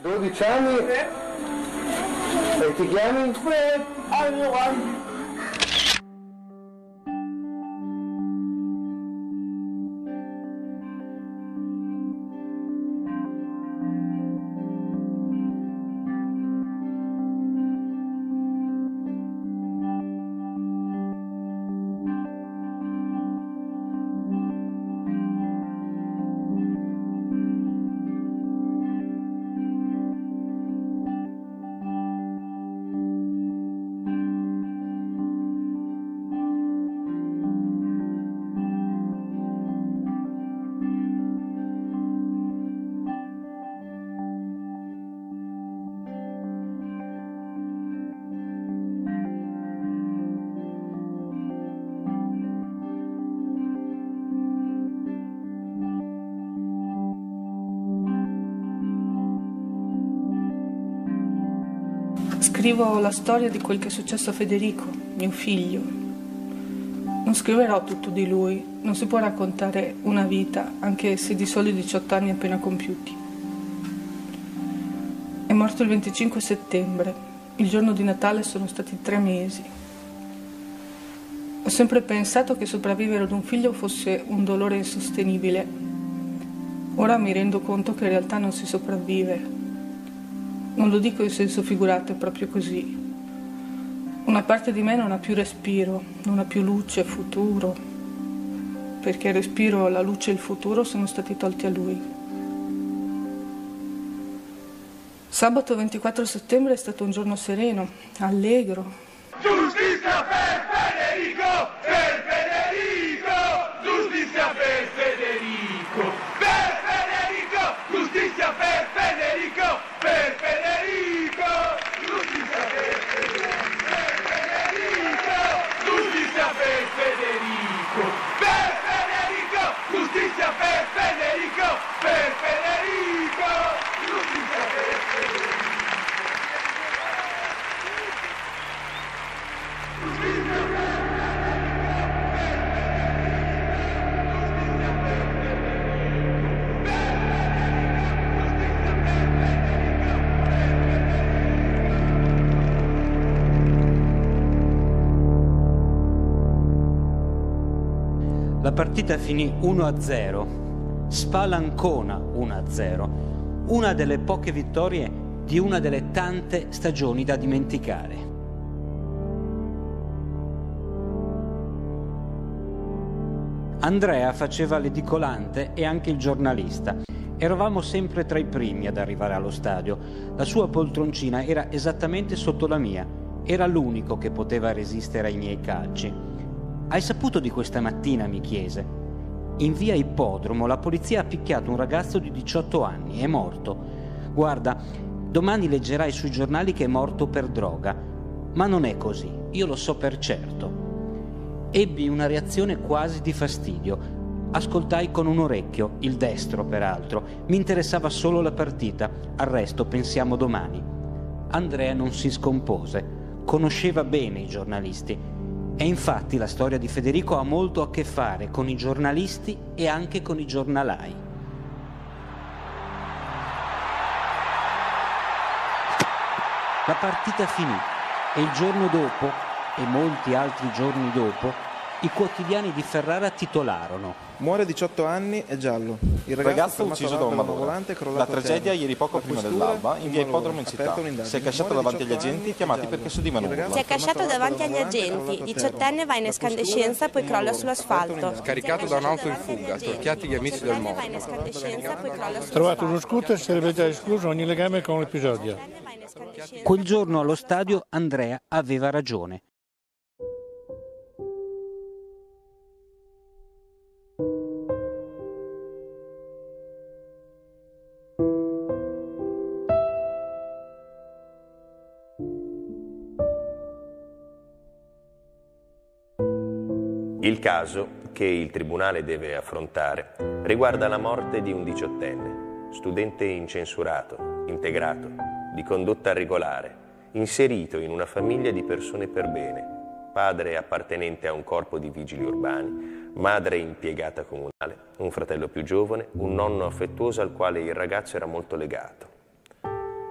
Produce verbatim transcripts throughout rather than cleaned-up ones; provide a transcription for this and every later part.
dodici anni? E ti chiami? Scrivo la storia di quel che è successo a Federico, mio figlio. Non scriverò tutto di lui, non si può raccontare una vita, anche se di soli diciotto anni appena compiuti. È morto il venticinque settembre, il giorno di Natale sono stati tre mesi. Ho sempre pensato che sopravvivere ad un figlio fosse un dolore insostenibile. Ora mi rendo conto che in realtà non si sopravvive. Non lo dico in senso figurato, è proprio così. Una parte di me non ha più respiro, non ha più luce, futuro, perché il respiro, la luce e il futuro sono stati tolti a lui. Sabato ventiquattro settembre è stato un giorno sereno, allegro. Giustizia per Federico, per Federico, giustizia per Federico, per Federico, giustizia per Federico, per Federico, giustizia per Federico, giustizia per Federico, per Federico, giustizia per Federico, per Federico, giustizia per Federico. La partita finì uno a zero, Spalancona uno a zero, una delle poche vittorie di una delle tante stagioni da dimenticare. Andrea faceva l'edicolante e anche il giornalista. Eravamo sempre tra i primi ad arrivare allo stadio. La sua poltroncina era esattamente sotto la mia. Era l'unico che poteva resistere ai miei calci. «Hai saputo di questa mattina?» mi chiese. «In via Ippodromo la polizia ha picchiato un ragazzo di diciotto anni, è morto. Guarda, domani leggerai sui giornali che è morto per droga. Ma non è così, io lo so per certo». Ebbi una reazione quasi di fastidio. Ascoltai con un orecchio, il destro peraltro. Mi interessava solo la partita, al resto pensiamo domani. Andrea non si scompose. Conosceva bene i giornalisti. E infatti la storia di Federico ha molto a che fare con i giornalisti e anche con i giornalai. La partita finì e il giorno dopo, e molti altri giorni dopo, i quotidiani di Ferrara titolarono: muore a diciotto anni, è giallo. Il ragazzo, ragazzo ucciso da un volante. La tragedia ieri poco prima dell'alba in via Ippodromo in città. Si è cacciato davanti agli agenti chiamati perché si udivano urla. Si è cacciato davanti agli agenti. Diciottenne va in escandescenza poi crolla sull'asfalto. Scaricato da un'auto in fuga, torchiati gli amici del morto. Trovato uno scooter, sarebbe già escluso ogni legame con l'episodio. Quel giorno allo stadio Andrea aveva ragione. Il caso che il Tribunale deve affrontare riguarda la morte di un diciottenne, studente incensurato, integrato, di condotta regolare, inserito in una famiglia di persone per bene, padre appartenente a un corpo di vigili urbani, madre impiegata comunale, un fratello più giovane, un nonno affettuoso al quale il ragazzo era molto legato.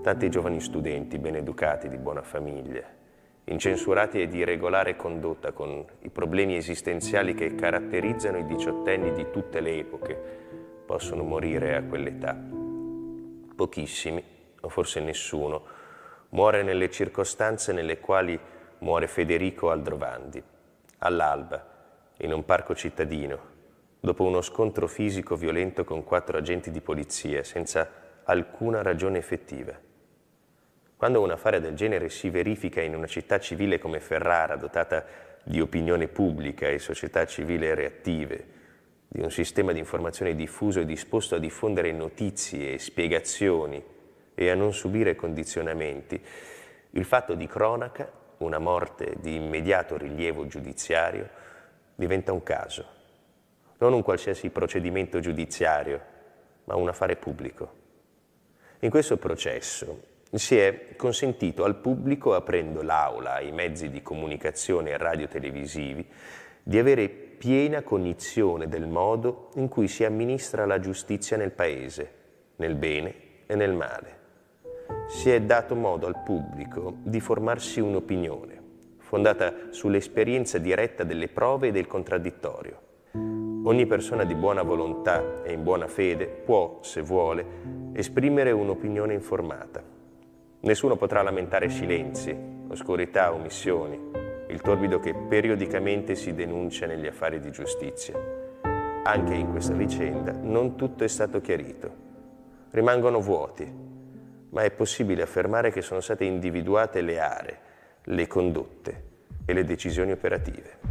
Tanti giovani studenti, ben educati, di buona famiglia, incensurati e di regolare condotta con i problemi esistenziali che caratterizzano i diciottenni di tutte le epoche, possono morire a quell'età. Pochissimi, o forse nessuno, muore nelle circostanze nelle quali muore Federico Aldrovandi, all'alba, in un parco cittadino, dopo uno scontro fisico violento con quattro agenti di polizia, senza alcuna ragione effettiva. Quando un affare del genere si verifica in una città civile come Ferrara, dotata di opinione pubblica e società civile reattive, di un sistema di informazione diffuso e disposto a diffondere notizie e spiegazioni e a non subire condizionamenti, il fatto di cronaca, una morte di immediato rilievo giudiziario, diventa un caso. Non un qualsiasi procedimento giudiziario, ma un affare pubblico. In questo processo si è consentito al pubblico, aprendo l'aula ai mezzi di comunicazione radio-televisivi, di avere piena cognizione del modo in cui si amministra la giustizia nel Paese, nel bene e nel male. Si è dato modo al pubblico di formarsi un'opinione, fondata sull'esperienza diretta delle prove e del contraddittorio. Ogni persona di buona volontà e in buona fede può, se vuole, esprimere un'opinione informata. Nessuno potrà lamentare silenzi, oscurità, omissioni, il torbido che periodicamente si denuncia negli affari di giustizia. Anche in questa vicenda non tutto è stato chiarito. Rimangono vuoti, ma è possibile affermare che sono state individuate le aree, le condotte e le decisioni operative.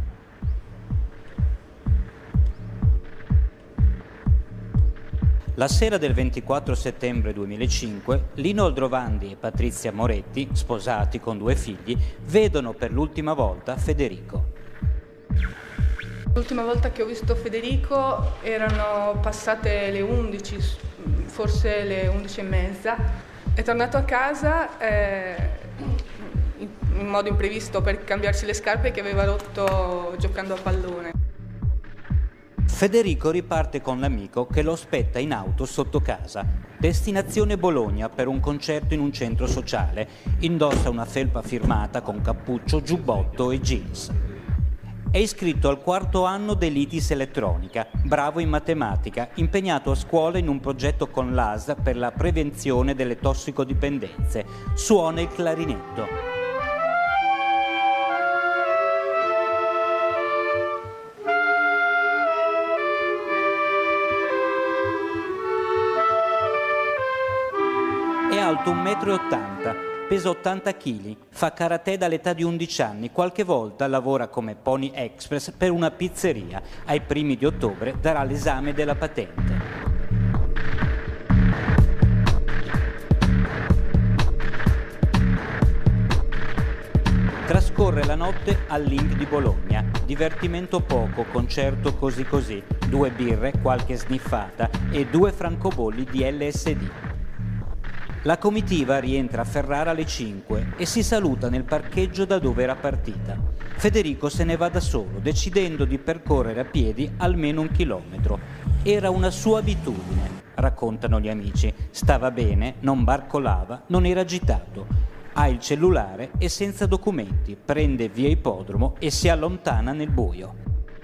La sera del ventiquattro settembre duemilacinque, Lino Aldrovandi e Patrizia Moretti, sposati con due figli, vedono per l'ultima volta Federico. L'ultima volta che ho visto Federico erano passate le undici, forse le undici e mezza. È tornato a casa eh, in modo imprevisto per cambiarsi le scarpe che aveva rotto giocando a pallone. Federico riparte con l'amico che lo aspetta in auto sotto casa. Destinazione Bologna per un concerto in un centro sociale. Indossa una felpa firmata con cappuccio, giubbotto e jeans. È iscritto al quarto anno dell'I T S Elettronica, bravo in matematica, impegnato a scuola in un progetto con l'A S L per la prevenzione delle tossicodipendenze. Suona il clarinetto. È alto un metro e ottanta, pesa ottanta chili, fa karate dall'età di undici anni, qualche volta lavora come Pony Express per una pizzeria. Ai primi di ottobre darà l'esame della patente. Trascorre la notte all'I N P di Bologna. Divertimento poco, concerto così così, due birre, qualche sniffata e due francobolli di L S D. La comitiva rientra a Ferrara alle cinque e si saluta nel parcheggio da dove era partita. Federico se ne va da solo, decidendo di percorrere a piedi almeno un chilometro. Era una sua abitudine, raccontano gli amici. Stava bene, non barcolava, non era agitato. Ha il cellulare e senza documenti, prende via Ippodromo e si allontana nel buio.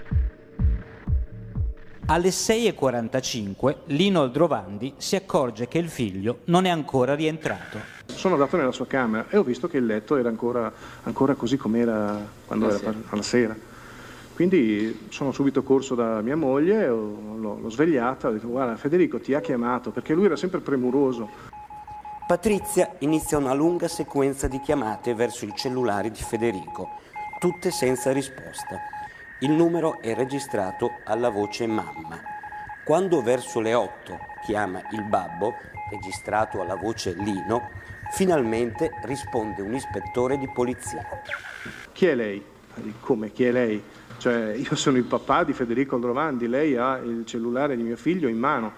Alle sei e quarantacinque Lino Aldrovandi si accorge che il figlio non è ancora rientrato. Sono andato nella sua camera e ho visto che il letto era ancora, ancora così com'era quando era sera. alla sera. Quindi sono subito corso da mia moglie, l'ho, l'ho svegliata, ho detto guarda Federico ti ha chiamato, perché lui era sempre premuroso. Patrizia inizia una lunga sequenza di chiamate verso il cellulare di Federico, tutte senza risposta. Il numero è registrato alla voce mamma. Quando verso le otto chiama il babbo, registrato alla voce Lino, finalmente risponde un ispettore di polizia. Chi è lei? Come chi è lei? Cioè, io sono il papà di Federico Aldrovandi, lei ha il cellulare di mio figlio in mano.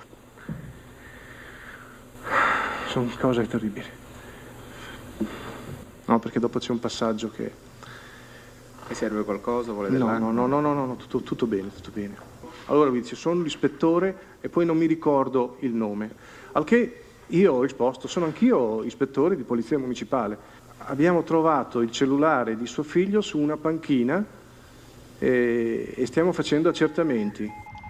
Sono cose terribili. No, perché dopo c'è un passaggio che... E serve qualcosa? Vuole no, no, no, no, no, no, tutto, tutto bene, tutto bene. Allora mi dice, sono l'ispettore e poi non mi ricordo il nome. Al che Io ho risposto, sono anch'io ispettore di polizia municipale. Abbiamo trovato il cellulare di suo figlio su una panchina e, e stiamo facendo accertamenti.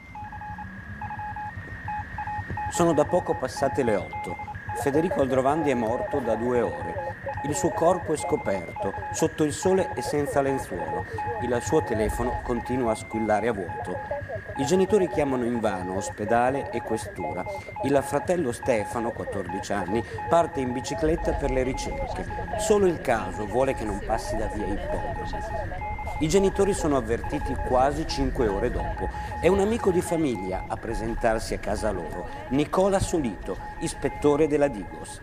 Sono da poco passate le otto. Federico Aldrovandi è morto da due ore. Il suo corpo è scoperto, sotto il sole e senza lenzuolo. Il suo telefono continua a squillare a vuoto. I genitori chiamano invano ospedale e questura. Il fratello Stefano, quattordici anni, parte in bicicletta per le ricerche. Solo il caso vuole che non passi da via Ippodromo. I genitori sono avvertiti quasi cinque ore dopo. È un amico di famiglia a presentarsi a casa loro, Nicola Solito, ispettore della Digos.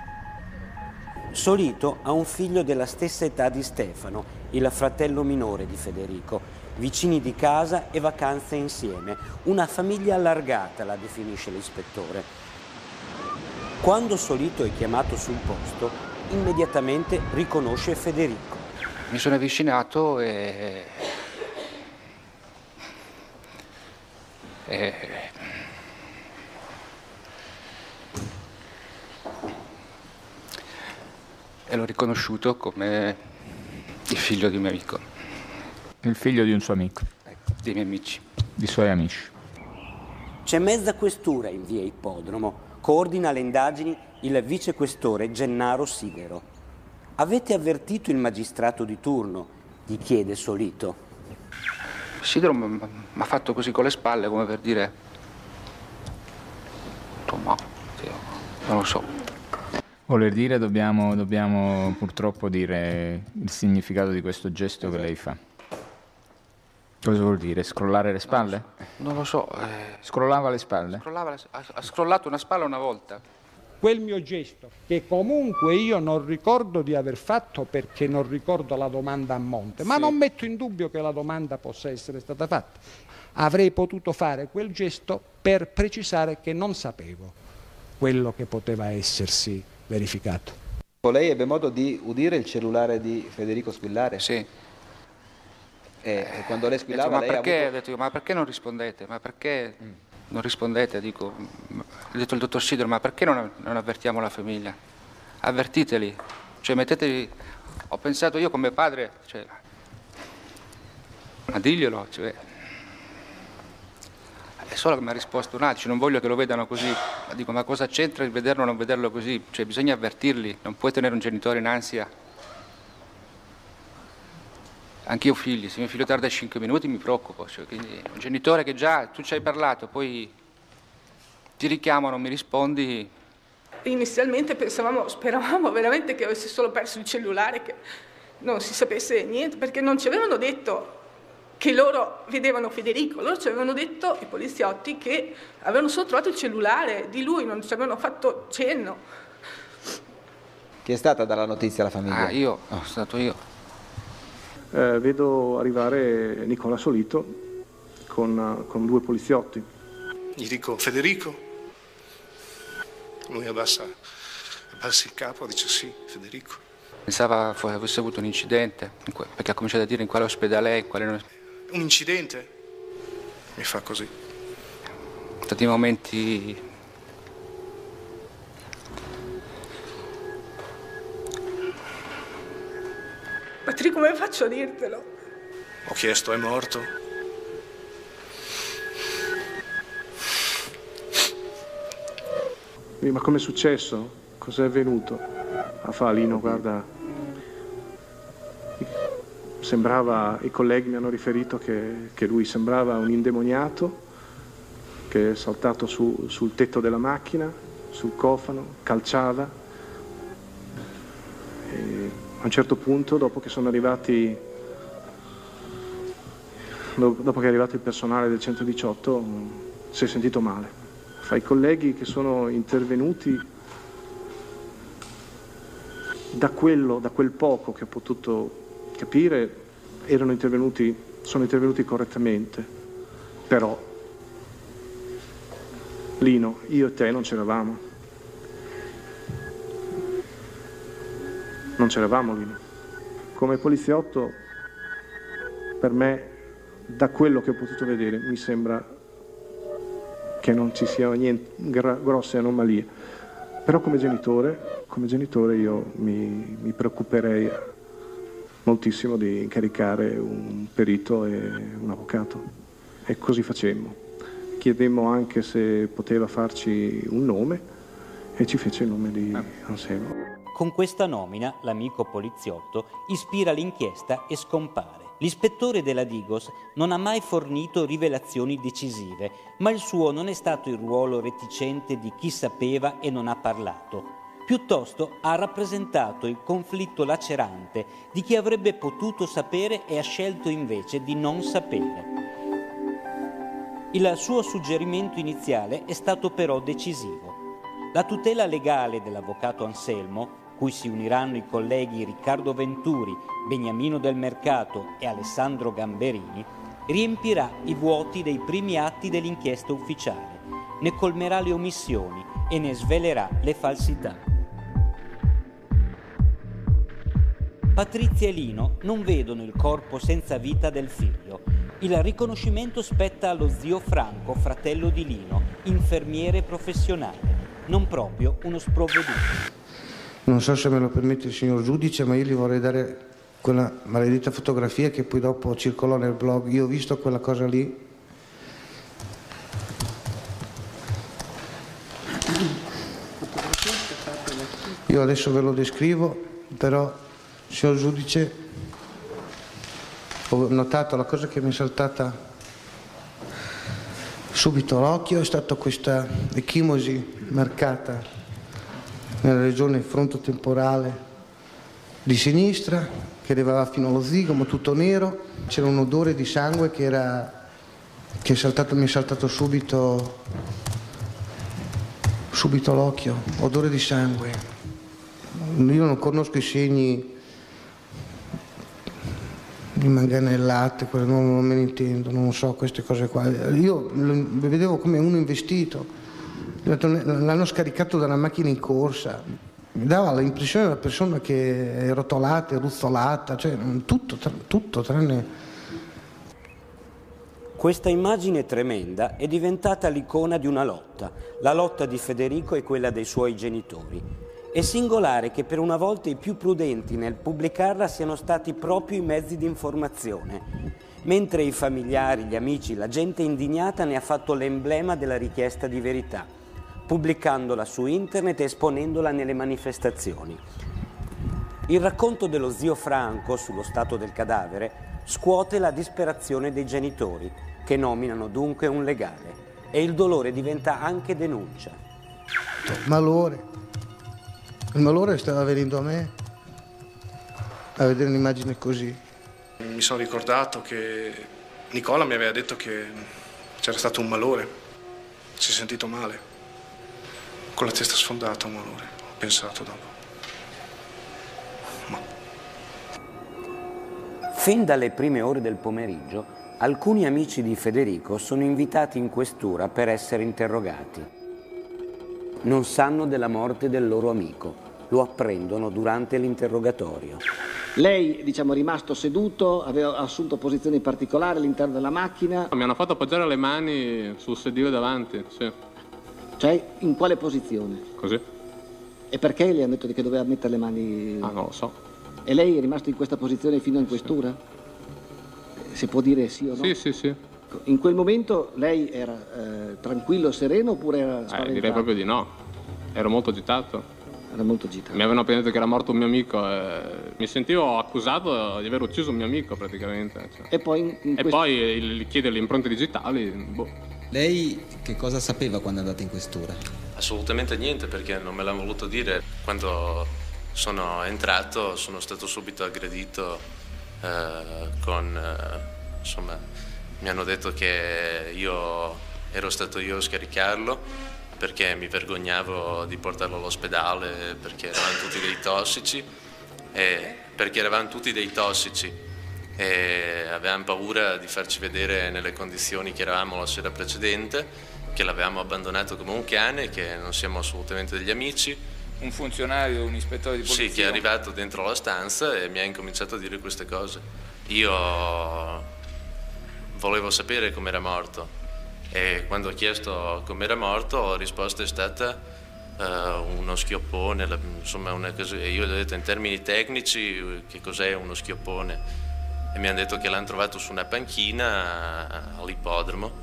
Solito ha un figlio della stessa età di Stefano, il fratello minore di Federico. Vicini di casa e vacanze insieme. Una famiglia allargata, la definisce l'ispettore. Quando Solito è chiamato sul posto, immediatamente riconosce Federico. Mi sono avvicinato e... e... e l'ho riconosciuto come il figlio di un mio amico. Il figlio di un suo amico. Ecco, dei miei amici. Di suoi amici. C'è mezza questura in via Ippodromo. Coordina le indagini il vicequestore Gennaro Sigero. Avete avvertito il magistrato di turno? Gli chiede Solito. Sigero mi ha fatto così con le spalle, come per dire... Insomma, non lo so. Voler dire, dobbiamo, dobbiamo purtroppo dire il significato di questo gesto che lei fa. Cosa vuol dire? Scrollare le spalle? Non lo so. Eh... Scrollava le spalle? Scrollava, ha, ha scrollato una spalla una volta. Quel mio gesto, che comunque io non ricordo di aver fatto perché non ricordo la domanda a monte, ma sì, non metto in dubbio che la domanda possa essere stata fatta. Avrei potuto fare quel gesto per precisare che non sapevo quello che poteva essersi verificato. Lei ebbe modo di udire il cellulare di Federico squillare? Sì. E, e quando lei squillava, detto, ma lei perché? ha avuto... Ho detto, ma perché non rispondete? Ma perché mm. non rispondete? Dico, ho detto il dottor Sidro, ma perché non, non avvertiamo la famiglia? Avvertiteli, cioè mettetevi... Ho pensato io come padre, cioè, ma diglielo, cioè... È solo che mi ha risposto un altro, non voglio che lo vedano così. Dico, ma cosa c'entra il vederlo o non vederlo così? Cioè, bisogna avvertirli, non puoi tenere un genitore in ansia. Anch'io ho figli, se mio figlio tarda cinque minuti mi preoccupo. Cioè, quindi un genitore che già tu ci hai parlato, poi ti richiamo, non mi rispondi. Inizialmente pensavamo, speravamo veramente che avesse solo perso il cellulare, che non si sapesse niente, perché non ci avevano detto che loro vedevano Federico, loro ci avevano detto, i poliziotti, che avevano solo trovato il cellulare di lui, non ci avevano fatto cenno. Chi è stata a dare la notizia alla famiglia? Ah, io, oh, sono stato io. Eh, vedo arrivare Nicola Solito con, con due poliziotti. Gli dico, Federico? Lui abbassa, abbassa il capo, dice sì, Federico. Pensava avesse avuto un incidente, perché ha cominciato a dire in quale ospedale è, in quale non... Un incidente? Mi fa così. Sono stati momenti... Patrick, come faccio a dirtelo? Ho chiesto, è morto? Ma com'è successo? Cos'è avvenuto? Ah, fa Lino, guarda, sembrava, i colleghi mi hanno riferito che, che lui sembrava un indemoniato che è saltato su, sul tetto della macchina, sul cofano, calciava. E a un certo punto, dopo che sono arrivati, dopo che è arrivato il personale del centodiciotto, si è sentito male. Fa i colleghi che sono intervenuti, da quello, da quel poco che ho potuto capire, erano intervenuti, sono intervenuti correttamente. Però, Lino, io e te non c'eravamo. Non c'eravamo, Lino. Come poliziotto, per me, da quello che ho potuto vedere, mi sembra che non ci siano niente, grosse anomalie. Però come genitore, come genitore io mi, mi preoccuperei moltissimo di incaricare un perito e un avvocato. E così facemmo. Chiedemmo anche se poteva farci un nome e ci fece il nome di Anselmo. Con questa nomina, l'amico poliziotto ispira l'inchiesta e scompare. L'ispettore della Digos non ha mai fornito rivelazioni decisive, ma il suo non è stato il ruolo reticente di chi sapeva e non ha parlato. Piuttosto ha rappresentato il conflitto lacerante di chi avrebbe potuto sapere e ha scelto invece di non sapere. Il suo suggerimento iniziale è stato però decisivo. La tutela legale dell'avvocato Anselmo, cui si uniranno i colleghi Riccardo Venturi, Beniamino Del Mercato e Alessandro Gamberini, riempirà i vuoti dei primi atti dell'inchiesta ufficiale, ne colmerà le omissioni e ne svelerà le falsità. Patrizia e Lino non vedono il corpo senza vita del figlio. Il riconoscimento spetta allo zio Franco, fratello di Lino, infermiere professionale, non proprio uno sprovveduto. Non so se me lo permette il signor giudice, ma io gli vorrei dare quella maledetta fotografia che poi dopo circolò nel blog. Io ho visto quella cosa lì. Io adesso ve lo descrivo, però, signor giudice, ho notato la cosa che mi è saltata subito all'occhio, è stata questa ecchimosi marcata nella regione frontotemporale di sinistra, che arrivava fino allo zigomo, tutto nero. C'era un odore di sangue che, era, che è saltato, mi è saltato subito, subito l'occhio, odore di sangue. Io non conosco i segni di manganellate, non, non me ne intendo, non so queste cose qua. Io lo vedevo come uno investito. L'hanno scaricato da una macchina in corsa, mi dava l'impressione della persona che è rotolata, è ruzzolata, cioè tutto, tutto tranne... Questa immagine tremenda è diventata l'icona di una lotta, la lotta di Federico e quella dei suoi genitori. È singolare che per una volta i più prudenti nel pubblicarla siano stati proprio i mezzi di informazione, mentre i familiari, gli amici, la gente indignata ne ha fatto l'emblema della richiesta di verità, pubblicandola su internet e esponendola nelle manifestazioni. Il racconto dello zio Franco sullo stato del cadavere scuote la disperazione dei genitori, che nominano dunque un legale, e il dolore diventa anche denuncia. Malore. Il malore stava venendo a me a vedere un'immagine così. Mi sono ricordato che Nicola mi aveva detto che c'era stato un malore, si è sentito male. Con la testa sfondata, un malore, ho pensato dopo. Ma... Fin dalle prime ore del pomeriggio, alcuni amici di Federico sono invitati in questura per essere interrogati. Non sanno della morte del loro amico, lo apprendono durante l'interrogatorio. Lei, diciamo, è rimasto seduto, aveva assunto posizioni particolari all'interno della macchina? Mi hanno fatto appoggiare le mani sul sedile davanti, sì. Cioè, in quale posizione? Così. E perché le hanno detto che doveva mettere le mani? Ah, non lo so. E lei è rimasto in questa posizione fino in questura? Sì. Si può dire sì o no? Sì, sì, sì. In quel momento lei era eh, tranquillo, sereno oppure era spaventato? Eh, direi proprio di no. Ero molto agitato. Era molto agitato. Mi avevano appena detto che era morto un mio amico e mi sentivo accusato di aver ucciso un mio amico praticamente. Cioè. E poi, in, in e questo... poi gli chiede le impronte digitali, boh. Lei che cosa sapeva quando è andata in questura? Assolutamente niente, perché non me l'hanno voluto dire. Quando sono entrato sono stato subito aggredito eh, con, eh, insomma, mi hanno detto che io ero stato io a scaricarlo perché mi vergognavo di portarlo all'ospedale perché eravamo tutti dei tossici e perché eravamo tutti dei tossici e avevamo paura di farci vedere nelle condizioni che eravamo la sera precedente, che l'avevamo abbandonato come un cane, che non siamo assolutamente degli amici. Un funzionario, un ispettore di polizia? Sì, che è arrivato dentro la stanza e mi ha incominciato a dire queste cose. Io volevo sapere com'era morto e quando ho chiesto com'era morto la risposta è stata uh, uno schioppone, la, insomma una cosa, io gli ho detto in termini tecnici che cos'è uno schioppone e mi hanno detto che l'hanno trovato su una panchina all'ippodromo.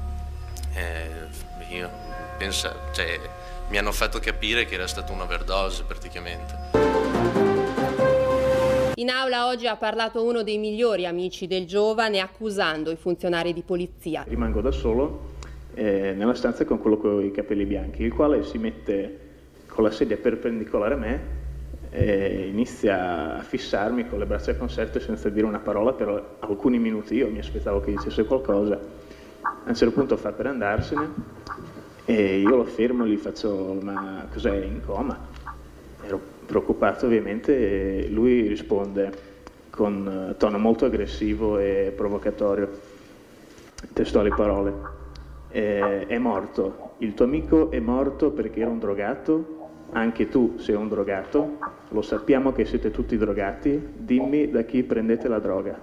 E io penso, cioè, mi hanno fatto capire che era stata un'overdose praticamente. In aula oggi ha parlato uno dei migliori amici del giovane accusando i funzionari di polizia. Rimango da solo eh, nella stanza con quello con i capelli bianchi, il quale si mette con la sedia perpendicolare a me e inizia a fissarmi con le braccia conserte senza dire una parola per alcuni minuti. Io mi aspettavo che dicesse qualcosa. A un certo punto fa per andarsene e io lo fermo e gli faccio: ma cos'è, in coma? Ero preoccupato ovviamente e lui risponde con tono molto aggressivo e provocatorio, testuali parole: eh, è morto, il tuo amico è morto perché era un drogato, anche tu sei un drogato, lo sappiamo che siete tutti drogati, dimmi da chi prendete la droga.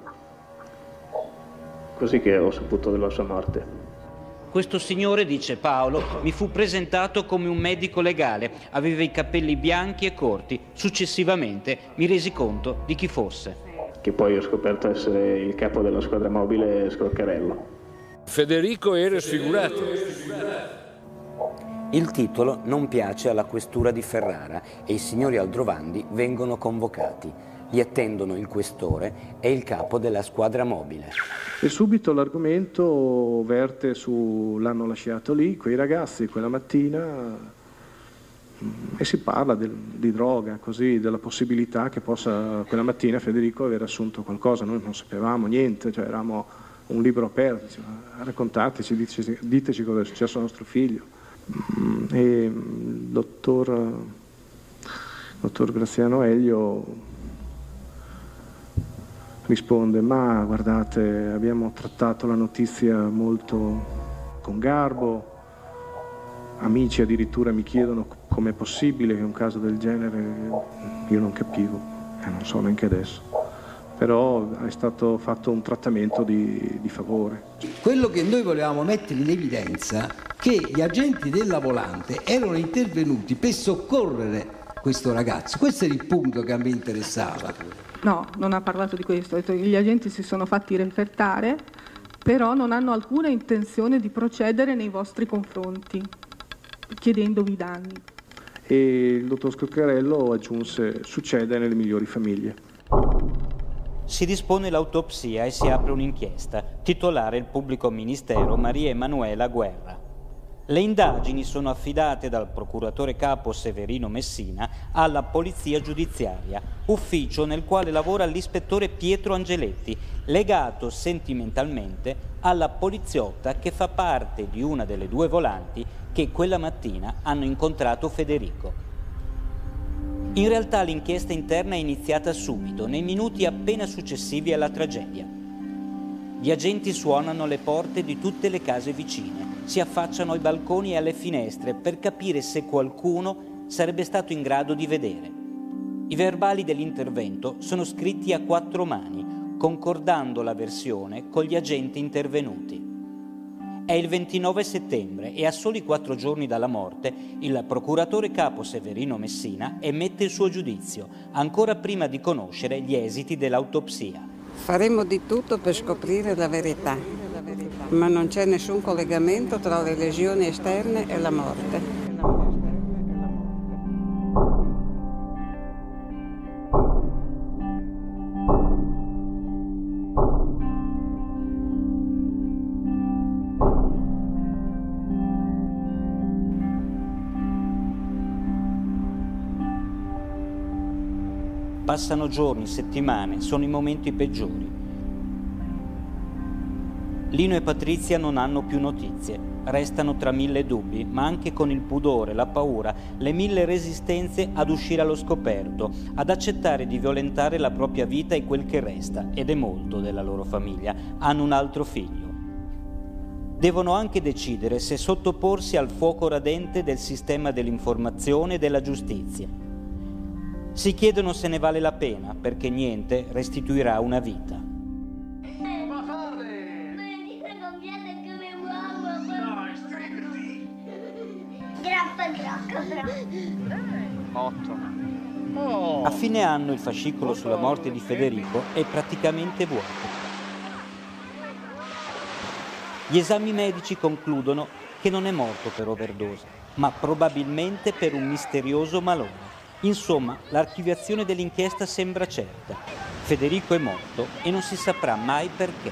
Così che ho saputo della sua morte. Questo signore, dice Paolo, mi fu presentato come un medico legale, aveva i capelli bianchi e corti. Successivamente mi resi conto di chi fosse. Che poi ho scoperto essere il capo della squadra mobile Scroccarello. Federico era sfigurato. Il titolo non piace alla questura di Ferrara e i signori Aldrovandi vengono convocati. Li attendono il questore e il capo della squadra mobile. E subito l'argomento verte su l'hanno lasciato lì, quei ragazzi, quella mattina, e si parla del, di droga, così, della possibilità che possa quella mattina Federico aver assunto qualcosa. Noi non sapevamo niente, cioè eravamo un libro aperto, diceva, raccontateci, diteci, diteci cosa è successo al nostro figlio. E il dottor, dottor Graziano Elio risponde: ma guardate, abbiamo trattato la notizia molto con garbo, amici addirittura mi chiedono com'è possibile che un caso del genere, io non capivo e non so neanche adesso, però è stato fatto un trattamento di, di favore. Quello che noi volevamo mettere in evidenza è che gli agenti della Volante erano intervenuti per soccorrere questo ragazzo, questo è il punto che a me interessava. No, non ha parlato di questo, ha detto che gli agenti si sono fatti refertare, però non hanno alcuna intenzione di procedere nei vostri confronti, chiedendovi danni. E il dottor Scroccarello aggiunse: succede nelle migliori famiglie. Si dispone l'autopsia e si apre un'inchiesta, titolare il pubblico ministero Maria Emanuela Guerra. Le indagini sono affidate dal procuratore capo Severino Messina alla Polizia Giudiziaria, ufficio nel quale lavora l'ispettore Pietro Angeletti, legato sentimentalmente alla poliziotta che fa parte di una delle due volanti che quella mattina hanno incontrato Federico. In realtà l'inchiesta interna è iniziata subito, nei minuti appena successivi alla tragedia. Gli agenti suonano le porte di tutte le case vicine, si affacciano ai balconi e alle finestre per capire se qualcuno sarebbe stato in grado di vedere. I verbali dell'intervento sono scritti a quattro mani, concordando la versione con gli agenti intervenuti. È il ventinove settembre e a soli quattro giorni dalla morte il procuratore capo Severino Messina emette il suo giudizio, ancora prima di conoscere gli esiti dell'autopsia. Faremo di tutto per scoprire la verità, ma non c'è nessun collegamento tra le lesioni esterne e la morte. Passano giorni, settimane, sono i momenti peggiori. Lino e Patrizia non hanno più notizie, restano tra mille dubbi, ma anche con il pudore, la paura, le mille resistenze ad uscire allo scoperto, ad accettare di violentare la propria vita e quel che resta, ed è molto della loro famiglia. Hanno un altro figlio. Devono anche decidere se sottoporsi al fuoco radente del sistema dell'informazione e della giustizia. Si chiedono se ne vale la pena, perché niente restituirà una vita. grappa, grappa, Oh. A fine anno il fascicolo sulla morte di Federico è praticamente vuoto. Gli esami medici concludono che non è morto per overdose, ma probabilmente per un misterioso malore. Insomma, l'archiviazione dell'inchiesta sembra certa. Federico è morto e non si saprà mai perché.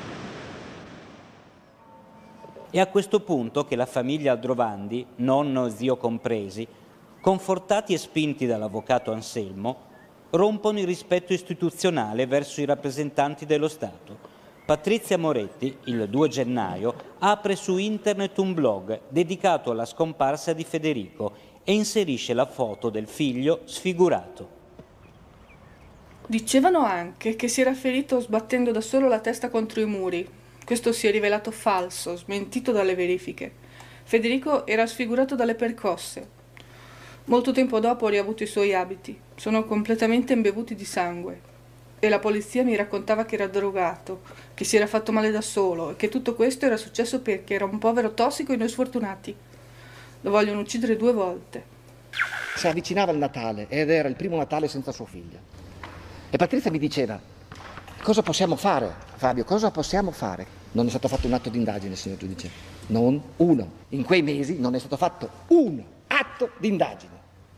È a questo punto che la famiglia Aldrovandi, nonno e zio compresi, confortati e spinti dall'avvocato Anselmo, rompono il rispetto istituzionale verso i rappresentanti dello Stato. Patrizia Moretti, il due gennaio, apre su internet un blog dedicato alla scomparsa di Federico e inserisce la foto del figlio sfigurato. Dicevano anche che si era ferito sbattendo da solo la testa contro i muri. Questo si è rivelato falso, smentito dalle verifiche. Federico era sfigurato dalle percosse. Molto tempo dopo ho riavuto i suoi abiti. Sono completamente imbevuti di sangue. E la polizia mi raccontava che era drogato, che si era fatto male da solo e che tutto questo era successo perché era un povero tossico e noi sfortunati. Lo vogliono uccidere due volte. Si avvicinava il Natale ed era il primo Natale senza suo figlio. E Patrizia mi diceva: cosa possiamo fare, Fabio? Cosa possiamo fare? Non è stato fatto un atto di indagine, signor giudice. Non uno. In quei mesi non è stato fatto un atto di indagine.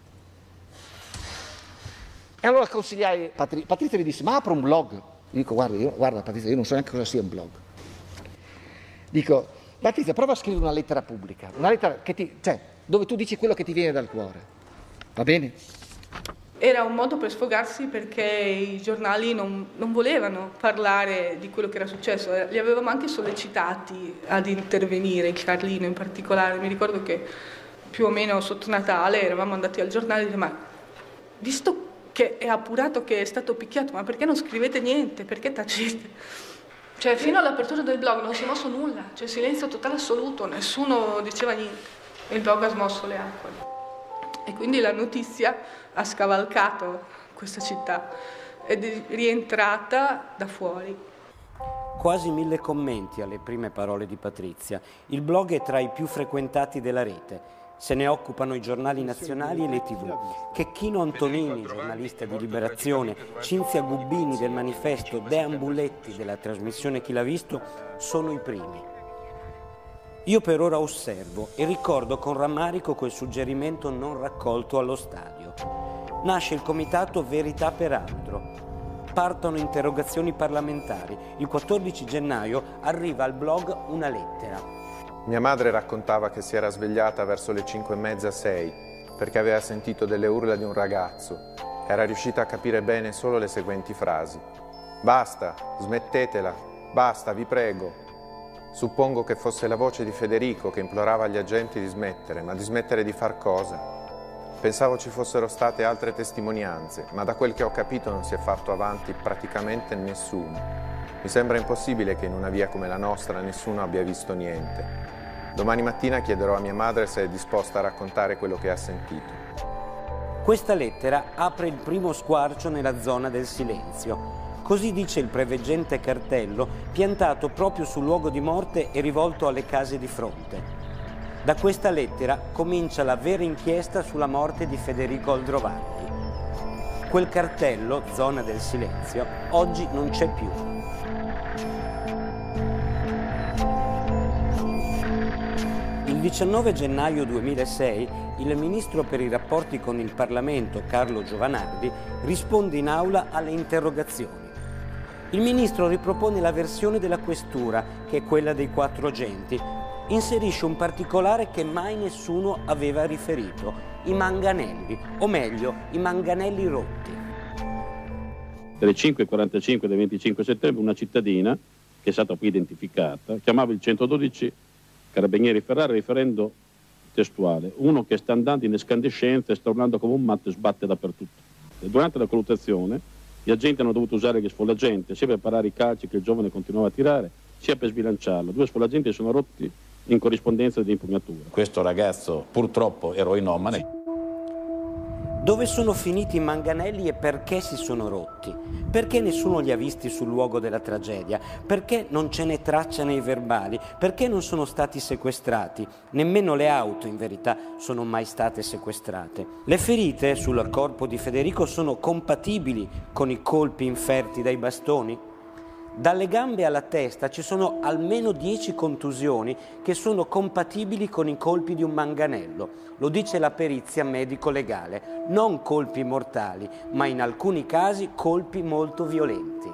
E allora consigliai Patri- Patrizia mi disse: ma apro un blog. Io dico: guarda, io, guarda Patrizia, io non so neanche cosa sia un blog. Dico: Patrizia, prova a scrivere una lettera pubblica, una lettera che ti, cioè, dove tu dici quello che ti viene dal cuore. Va bene? Era un modo per sfogarsi perché i giornali non, non volevano parlare di quello che era successo. Li avevamo anche sollecitati ad intervenire, il Carlino in particolare. Mi ricordo che più o meno sotto Natale eravamo andati al giornale e dire: ma visto che è appurato che è stato picchiato, ma perché non scrivete niente? Perché tacete? Cioè, fino all'apertura del blog non si è mosso nulla, cioè silenzio totale assoluto, nessuno diceva niente. Il blog ha smosso le acque. E quindi la notizia ha scavalcato questa città ed è rientrata da fuori. Quasi mille commenti alle prime parole di Patrizia. Il blog è tra i più frequentati della rete. Se ne occupano i giornali nazionali e le tivù. Checchino Antonini, giornalista di Liberazione, Cinzia Gubbini del Manifesto, Dean Bulletti della trasmissione Chi l'ha visto, sono i primi. Io per ora osservo e ricordo con rammarico quel suggerimento non raccolto allo stadio. Nasce il comitato Verità per Altro. Partono interrogazioni parlamentari. Il quattordici gennaio arriva al blog una lettera. Mia madre raccontava che si era svegliata verso le cinque e mezza, sei, perché aveva sentito delle urla di un ragazzo. Era riuscita a capire bene solo le seguenti frasi. Basta, smettetela, basta, vi prego. Suppongo che fosse la voce di Federico che implorava agli agenti di smettere, ma di smettere di far cosa? Pensavo ci fossero state altre testimonianze, ma da quel che ho capito non si è fatto avanti praticamente nessuno. Mi sembra impossibile che in una via come la nostra nessuno abbia visto niente. Domani mattina chiederò a mia madre se è disposta a raccontare quello che ha sentito. Questa lettera apre il primo squarcio nella zona del silenzio. Così dice il preveggente cartello piantato proprio sul luogo di morte e rivolto alle case di fronte. Da questa lettera comincia la vera inchiesta sulla morte di Federico Aldrovandi. Quel cartello, zona del silenzio, oggi non c'è più. Il diciannove gennaio duemilasei il ministro per i rapporti con il Parlamento, Carlo Giovanardi, risponde in aula alle interrogazioni. Il ministro ripropone la versione della questura, che è quella dei quattro agenti. Inserisce un particolare che mai nessuno aveva riferito: i manganelli, o meglio, i manganelli rotti. Alle cinque e quarantacinque del venticinque settembre una cittadina, che è stata poi identificata, chiamava il centododici Carabinieri Ferrara riferendo testuale: uno che sta andando in escandescenza e sta urlando come un matto e sbatte dappertutto. E durante la colluttazione gli agenti hanno dovuto usare gli sfollagenti sia per parare i calci che il giovane continuava a tirare, sia per sbilanciarlo. Due sfollagenti sono rotti in corrispondenza di impugnatura. Questo ragazzo purtroppo eroinomane. Dove sono finiti i manganelli e perché si sono rotti? Perché nessuno li ha visti sul luogo della tragedia? Perché non ce n'è traccia nei verbali? Perché non sono stati sequestrati? Nemmeno le auto, in verità, sono mai state sequestrate. Le ferite sul corpo di Federico sono compatibili con i colpi inferti dai bastoni? Dalle gambe alla testa ci sono almeno dieci contusioni che sono compatibili con i colpi di un manganello. Lo dice la perizia medico-legale. Non colpi mortali, ma in alcuni casi colpi molto violenti.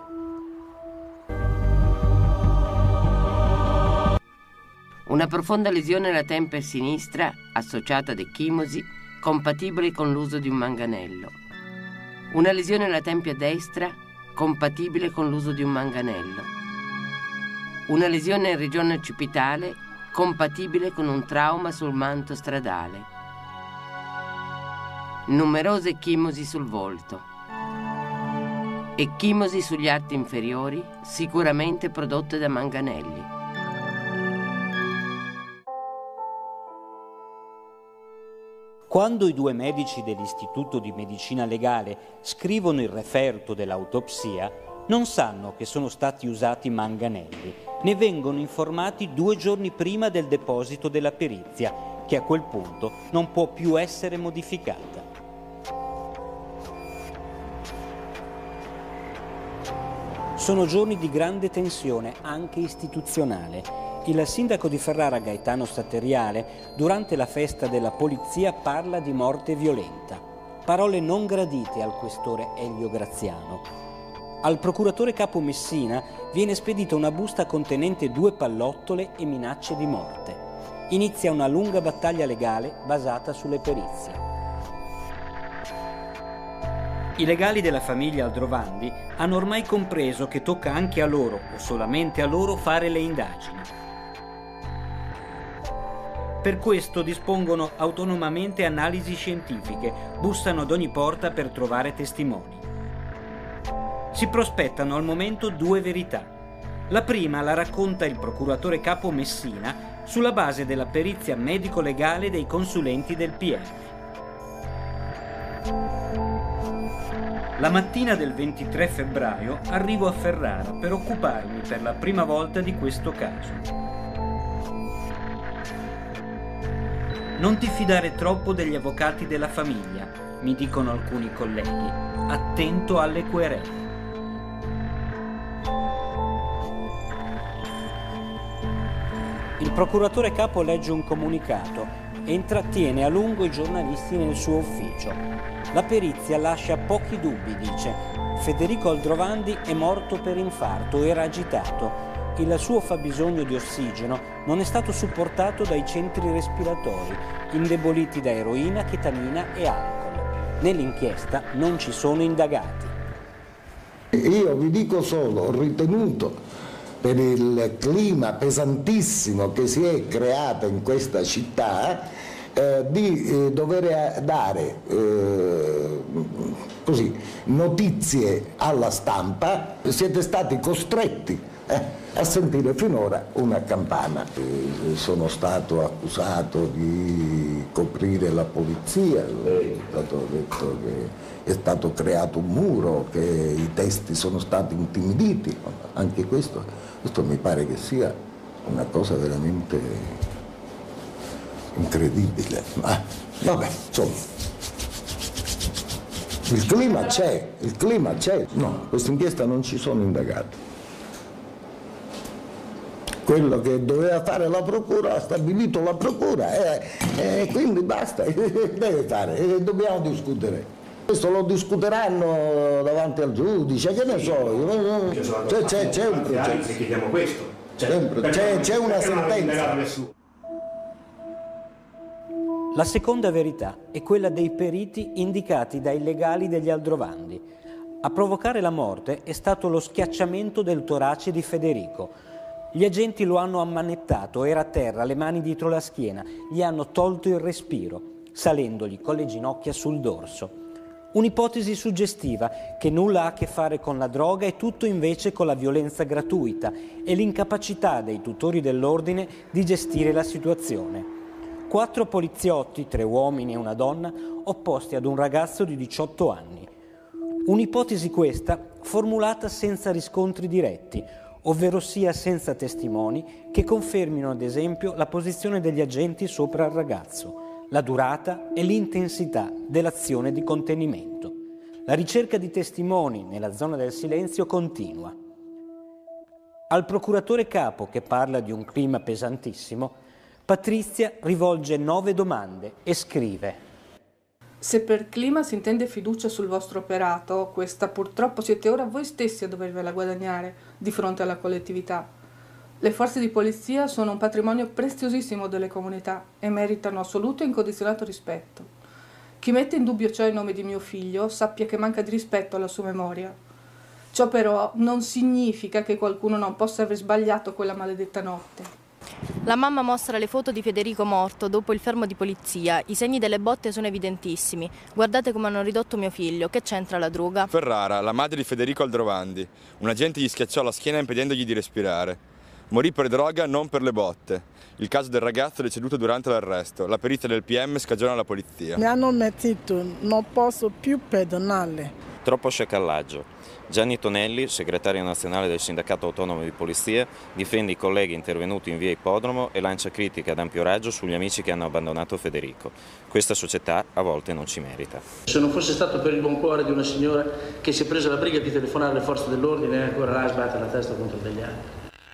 Una profonda lesione alla tempia sinistra, associata ad ecchimosi, compatibile con l'uso di un manganello. Una lesione alla tempia destra, compatibile con l'uso di un manganello. Una lesione in regione occipitale, compatibile con un trauma sul manto stradale. Numerose ecchimosi sul volto. Ecchimosi sugli arti inferiori, sicuramente prodotte da manganelli. Quando i due medici dell'Istituto di Medicina Legale scrivono il referto dell'autopsia, non sanno che sono stati usati manganelli. Ne vengono informati due giorni prima del deposito della perizia, che a quel punto non può più essere modificata. Sono giorni di grande tensione, anche istituzionale. Il sindaco di Ferrara, Gaetano Stateriale, durante la festa della polizia parla di morte violenta. Parole non gradite al questore Elio Graziano. Al procuratore capo Messina viene spedita una busta contenente due pallottole e minacce di morte. Inizia una lunga battaglia legale basata sulle perizie. I legali della famiglia Aldrovandi hanno ormai compreso che tocca anche a loro, o solamente a loro, fare le indagini. Per questo dispongono autonomamente analisi scientifiche, bussano ad ogni porta per trovare testimoni. Si prospettano al momento due verità. La prima la racconta il procuratore capo Messina sulla base della perizia medico-legale dei consulenti del P M. La mattina del ventitré febbraio arrivo a Ferrara per occuparmi per la prima volta di questo caso. Non ti fidare troppo degli avvocati della famiglia, mi dicono alcuni colleghi. Attento alle querele. Il procuratore capo legge un comunicato e intrattiene a lungo i giornalisti nel suo ufficio. La perizia lascia pochi dubbi, dice. Federico Aldrovandi è morto per infarto, era agitato. Il suo fabbisogno di ossigeno non è stato supportato dai centri respiratori, indeboliti da eroina, chetamina e alcol. Nell'inchiesta non ci sono indagati. Io vi dico solo, ho ritenuto, per il clima pesantissimo che si è creato in questa città, eh, di eh, dover dare eh, così, notizie alla stampa. Siete stati costretti Eh, a sentire finora una campana. Eh, sono stato accusato di coprire la polizia, è stato detto che è stato creato un muro, che i testi sono stati intimiditi. Anche questo, questo mi pare che sia una cosa veramente incredibile. Ma vabbè, insomma, il clima c'è, il clima c'è. No, questa inchiesta non ci sono indagati. Quello che doveva fare la procura ha stabilito la procura e, e quindi basta, deve fare, e dobbiamo discutere. Questo lo discuteranno davanti al giudice, che ne so, c'è, c'è, c'è un processo. Chiediamo questo. C'è, c'è una sentenza. La seconda verità è quella dei periti indicati dai legali degli Aldrovandi. A provocare la morte è stato lo schiacciamento del torace di Federico. Gli agenti lo hanno ammanettato, era a terra, le mani dietro la schiena, gli hanno tolto il respiro, salendogli con le ginocchia sul dorso. Un'ipotesi suggestiva che nulla ha a che fare con la droga e tutto invece con la violenza gratuita e l'incapacità dei tutori dell'ordine di gestire la situazione. Quattro poliziotti, tre uomini e una donna, opposti ad un ragazzo di diciotto anni. Un'ipotesi questa formulata senza riscontri diretti, ovvero sia senza testimoni che confermino ad esempio la posizione degli agenti sopra il ragazzo, la durata e l'intensità dell'azione di contenimento. La ricerca di testimoni nella zona del silenzio continua. Al procuratore capo, che parla di un clima pesantissimo, Patrizia rivolge nove domande e scrive: se per clima si intende fiducia sul vostro operato, questa purtroppo siete ora voi stessi a dovervela guadagnare di fronte alla collettività. Le forze di polizia sono un patrimonio preziosissimo delle comunità e meritano assoluto e incondizionato rispetto. Chi mette in dubbio ciò in nome di mio figlio sappia che manca di rispetto alla sua memoria. Ciò però non significa che qualcuno non possa aver sbagliato quella maledetta notte. La mamma mostra le foto di Federico morto dopo il fermo di polizia. I segni delle botte sono evidentissimi. Guardate come hanno ridotto mio figlio. Che c'entra la droga? Ferrara, la madre di Federico Aldrovandi. Un agente gli schiacciò la schiena impedendogli di respirare. Morì per droga, non per le botte. Il caso del ragazzo deceduto durante l'arresto. La perizia del P M scagiona la polizia. Mi hanno mentito, non posso più perdonarle. Troppo sciacallaggio. Gianni Tonelli, segretario nazionale del Sindacato Autonomo di Polizia, difende i colleghi intervenuti in via Ippodromo e lancia critiche ad ampio raggio sugli amici che hanno abbandonato Federico. Questa società a volte non ci merita. Se non fosse stato per il buon cuore di una signora che si è presa la briga di telefonare alle forze dell'ordine, è ancora là a sbattere la testa contro degli altri.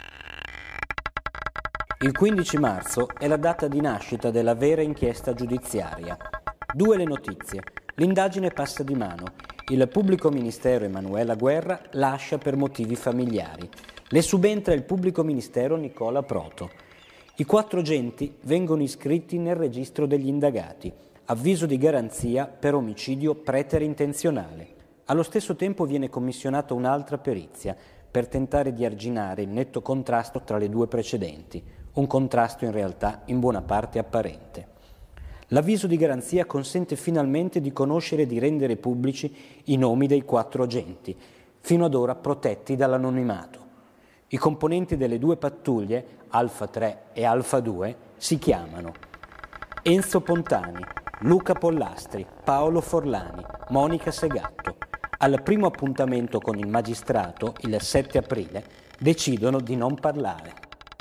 Il quindici marzo è la data di nascita della vera inchiesta giudiziaria. Due le notizie. L'indagine passa di mano. Il pubblico ministero Emanuela Guerra lascia per motivi familiari. Le subentra il pubblico ministero Nicola Proto. I quattro agenti vengono iscritti nel registro degli indagati. Avviso di garanzia per omicidio preterintenzionale. Allo stesso tempo viene commissionata un'altra perizia per tentare di arginare il netto contrasto tra le due precedenti. Un contrasto in realtà in buona parte apparente. L'avviso di garanzia consente finalmente di conoscere e di rendere pubblici i nomi dei quattro agenti, fino ad ora protetti dall'anonimato. I componenti delle due pattuglie, Alfa tre e Alfa due, si chiamano Enzo Pontani, Luca Pollastri, Paolo Forlani, Monica Segatto. Al primo appuntamento con il magistrato, il sette aprile, decidono di non parlare.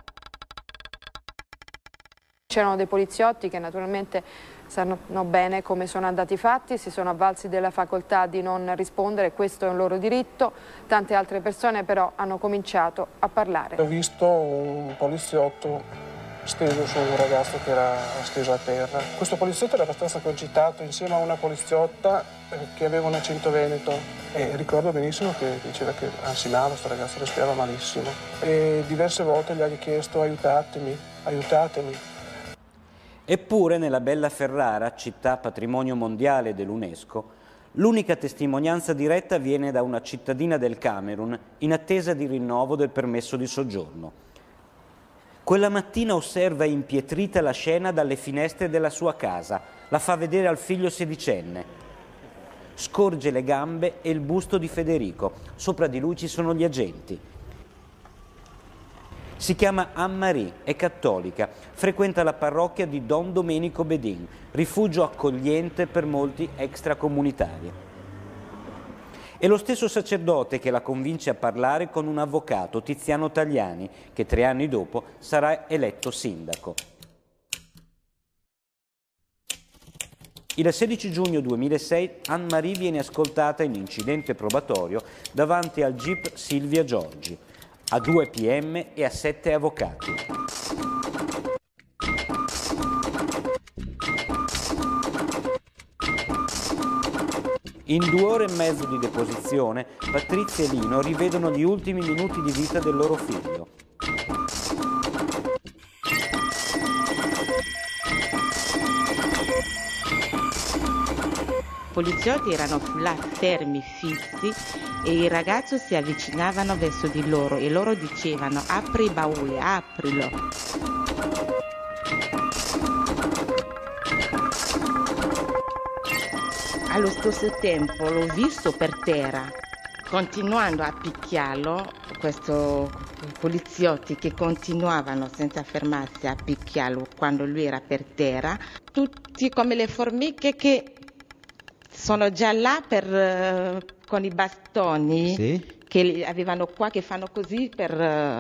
C'erano dei poliziotti che naturalmente sanno bene come sono andati i fatti, si sono avvalsi della facoltà di non rispondere, questo è un loro diritto. Tante altre persone però hanno cominciato a parlare. Ho visto un poliziotto steso su un ragazzo che era steso a terra. Questo poliziotto era abbastanza concitato insieme a una poliziotta che aveva un accento veneto e ricordo benissimo che diceva che ansimava, questo ragazzo respirava malissimo e diverse volte gli ha chiesto aiutatemi, aiutatemi. Eppure nella bella Ferrara, città patrimonio mondiale dell'UNESCO, l'unica testimonianza diretta viene da una cittadina del Camerun in attesa di rinnovo del permesso di soggiorno. Quella mattina osserva impietrita la scena dalle finestre della sua casa, la fa vedere al figlio sedicenne. Scorge le gambe e il busto di Federico, sopra di lui ci sono gli agenti. Si chiama Anne-Marie, è cattolica, frequenta la parrocchia di Don Domenico Bedin, rifugio accogliente per molti extracomunitari. È lo stesso sacerdote che la convince a parlare con un avvocato, Tiziano Tagliani, che tre anni dopo sarà eletto sindaco. Il sedici giugno duemilasei Anne-Marie viene ascoltata in incidente probatorio davanti al G I P Silvia Giorgi, a due P M e a sette avvocati. In due ore e mezzo di deposizione, Patrizia e Lino rivedono gli ultimi minuti di vita del loro figlio. I poliziotti erano là fermi, fissi, e il ragazzo si avvicinavano verso di loro e loro dicevano apri il baule, aprilo. Allo stesso tempo l'ho visto per terra, continuando a picchiarlo, questo poliziotti che continuavano senza fermarsi a picchiarlo quando lui era per terra, tutti come le formiche che sono già là per, con i bastoni, sì, che avevano qua, che fanno così per,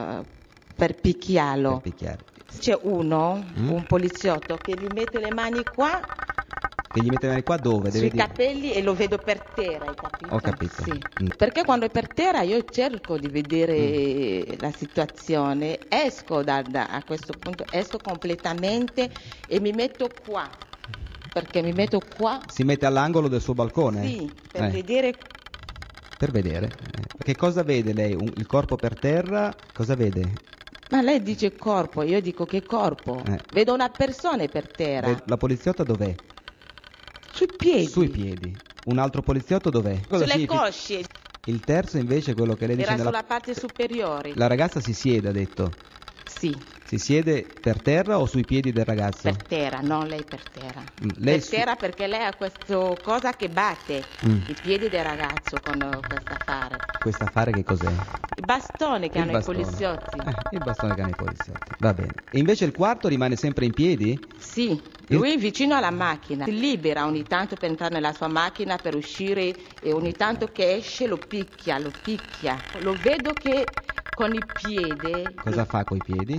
per picchiarlo. Per picchiare. C'è uno, mm. un poliziotto, che gli mette le mani qua. Che gli mette le mani qua dove? Sui Deve capelli dire... e lo vedo per terra, hai capito? Ho capito. Sì. Mm. Perché quando è per terra io cerco di vedere mm. la situazione, esco da, da, a questo punto, esco completamente e mi metto qua, perché mi metto qua. Si mette all'angolo del suo balcone? Sì, per eh. vedere. Per vedere. Eh. Che cosa vede lei? Un, il corpo per terra? Cosa vede? Ma lei dice corpo, io dico che corpo? Eh. Vedo una persona per terra. La poliziotta dov'è? Sui piedi. Sui piedi. Un altro poliziotto dov'è? Cosa Sulle significa? cosce. Il terzo invece, quello che lei dice era nella... sulla parte superiore. La ragazza si siede, ha detto. Sì. Si siede per terra o sui piedi del ragazzo? Per terra, no, lei per terra. Mm, lei per su... terra perché lei ha questa cosa che batte mm. i piedi del ragazzo con questo affare. Questo affare che cos'è? Il bastone che il hanno bastone. i poliziotti. Eh, il bastone che hanno i poliziotti, va bene. E invece il quarto rimane sempre in piedi? Sì, lui è vicino alla macchina, si libera ogni tanto per entrare nella sua macchina, per uscire, e ogni tanto che esce lo picchia, lo picchia. Lo vedo che con i piedi... Cosa lo... fa coi piedi?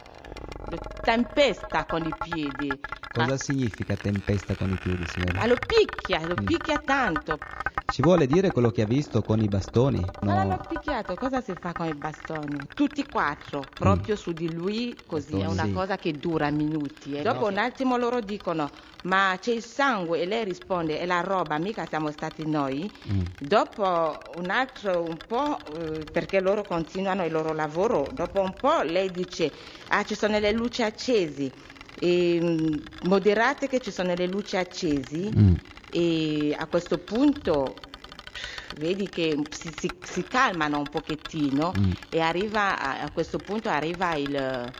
Lo tempesta con i piedi. Cosa Ma... significa tempesta con i piedi, signora? Ma lo picchia, lo mm. picchia tanto. Ci vuole dire quello che ha visto con i bastoni? No. Ma l'hanno picchiato, cosa si fa con i bastoni? Tutti e quattro, proprio mm. su di lui, così, bastoni, è una sì. cosa che dura minuti. E dopo no. un attimo loro dicono, ma c'è il sangue, e lei risponde, è la roba, mica siamo stati noi. Mm. Dopo un altro, un po', eh, perché loro continuano il loro lavoro, dopo un po' lei dice, ah, ci sono le luci accesi. E, moderate che ci sono le luci accesi. Mm. E a questo punto vedi che si, si, si calmano un pochettino mm. e arriva a, a questo punto arriva il,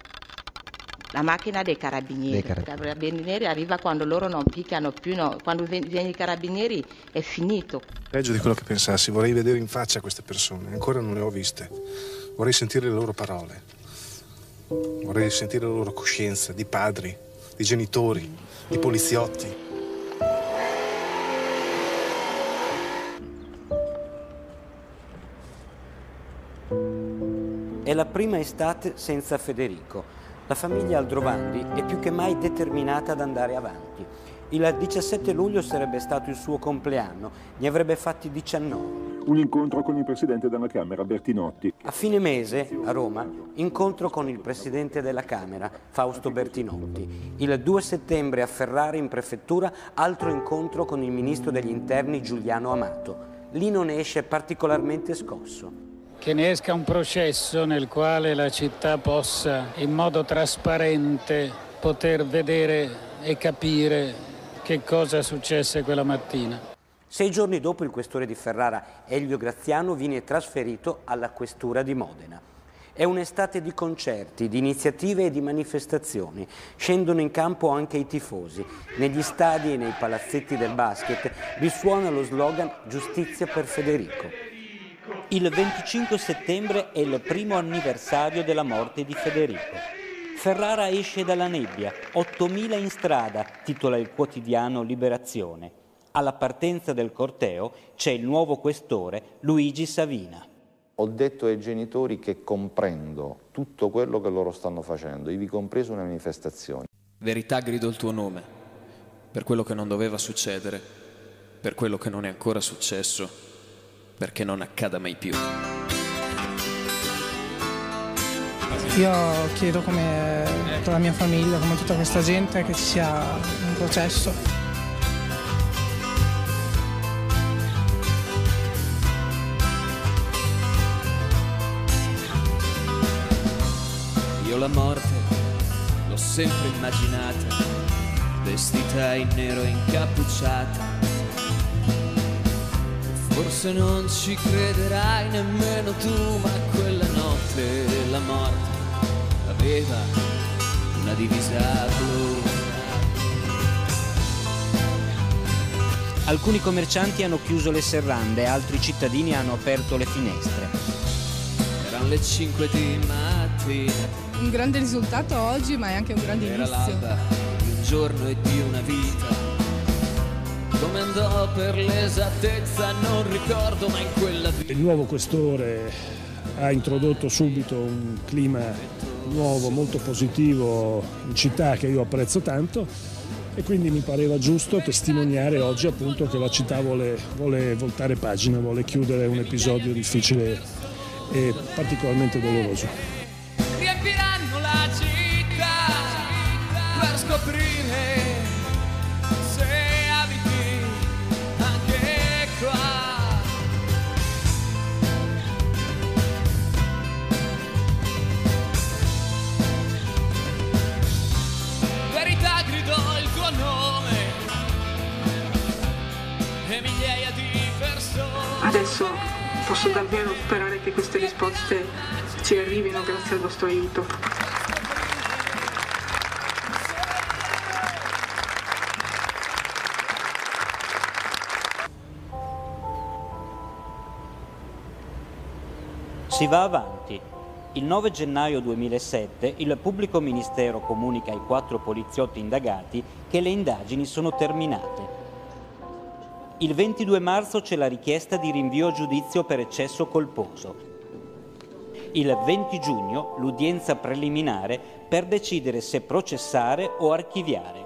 la macchina dei carabinieri. I carabinieri arriva quando loro non picchiano più, no. Quando viene i carabinieri è finito. Peggio di quello che pensassi, vorrei vedere in faccia queste persone, ancora non le ho viste, vorrei sentire le loro parole, vorrei sentire la loro coscienza di padri, di genitori, di poliziotti. È la prima estate senza Federico. La famiglia Aldrovandi è più che mai determinata ad andare avanti. Il diciassette luglio sarebbe stato il suo compleanno, ne avrebbe fatti diciannove. Un incontro con il presidente della Camera, Bertinotti. A fine mese, a Roma, incontro con il presidente della Camera, Fausto Bertinotti. Il due settembre a Ferrara, in prefettura, altro incontro con il ministro degli interni Giuliano Amato. Lì non esce particolarmente scosso. Che ne esca un processo nel quale la città possa in modo trasparente poter vedere e capire che cosa successe quella mattina. Sei giorni dopo il questore di Ferrara, Elio Graziano, viene trasferito alla questura di Modena. È un'estate di concerti, di iniziative e di manifestazioni. Scendono in campo anche i tifosi. Negli stadi e nei palazzetti del basket risuona lo slogan «Giustizia per Federico». Il venticinque settembre è il primo anniversario della morte di Federico. Ferrara esce dalla nebbia, ottomila in strada, titola il quotidiano Liberazione. Alla partenza del corteo c'è il nuovo questore Luigi Savina. Ho detto ai genitori che comprendo tutto quello che loro stanno facendo, ivi compreso una manifestazione. Verità, grido il tuo nome, per quello che non doveva succedere, per quello che non è ancora successo, perché non accada mai più. Io chiedo come tutta la mia famiglia, come tutta questa gente, che ci sia un processo. Io la morte l'ho sempre immaginata, vestita in nero e incappucciata. Forse non ci crederai nemmeno tu, ma quella notte la morte aveva una divisa blu. Alcuni commercianti hanno chiuso le serrande, altri cittadini hanno aperto le finestre. Era Sono le cinque di mattina. Un grande risultato oggi, ma è anche un grande Era inizio. l'alba di un giorno e di una vita. Come andò per l'esattezza non ricordo, ma in quella vita. Il nuovo questore ha introdotto subito un clima nuovo, molto positivo in città, che io apprezzo tanto, e quindi mi pareva giusto testimoniare oggi appunto che la città vuole, vuole voltare pagina, vuole chiudere un episodio difficile e particolarmente doloroso. Riempiranno la città per scoprire se abiti anche qua. Verità gridò il tuo nome e migliaia di persone. Adesso posso davvero sperare che queste risposte ci arrivino grazie al vostro aiuto. Si va avanti. Il nove gennaio duemilasette il pubblico ministero comunica ai quattro poliziotti indagati che le indagini sono terminate. Il ventidue marzo c'è la richiesta di rinvio a giudizio per eccesso colposo. Il venti giugno l'udienza preliminare per decidere se processare o archiviare.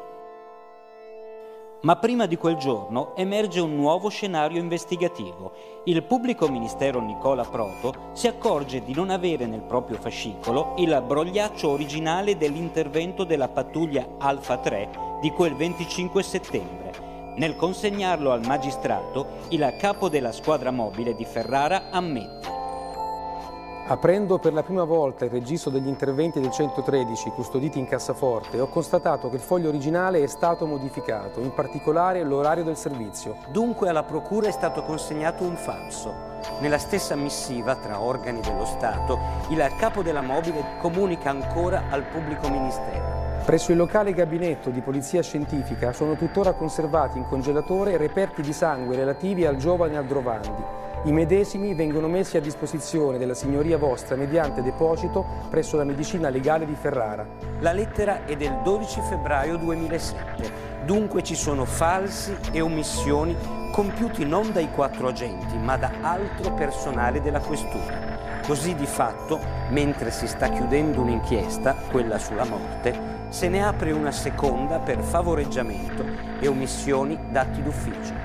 Ma prima di quel giorno emerge un nuovo scenario investigativo. Il pubblico ministero Nicola Proto si accorge di non avere nel proprio fascicolo il brogliaccio originale dell'intervento della pattuglia Alfa tre di quel venticinque settembre. Nel consegnarlo al magistrato, il capo della squadra mobile di Ferrara ammette: aprendo per la prima volta il registro degli interventi del centotredici custoditi in cassaforte, ho constatato che il foglio originale è stato modificato, in particolare l'orario del servizio. Dunque alla procura è stato consegnato un falso. Nella stessa missiva tra organi dello Stato, il capo della mobile comunica ancora al pubblico ministero: presso il locale gabinetto di polizia scientifica sono tuttora conservati in congelatore reperti di sangue relativi al giovane Aldrovandi. I medesimi vengono messi a disposizione della signoria vostra mediante deposito presso la medicina legale di Ferrara. La lettera è del dodici febbraio duemilasette, dunque ci sono falsi e omissioni compiuti non dai quattro agenti, ma da altro personale della questura. Così di fatto, mentre si sta chiudendo un'inchiesta, quella sulla morte, se ne apre una seconda per favoreggiamento e omissioni d'atti d'ufficio.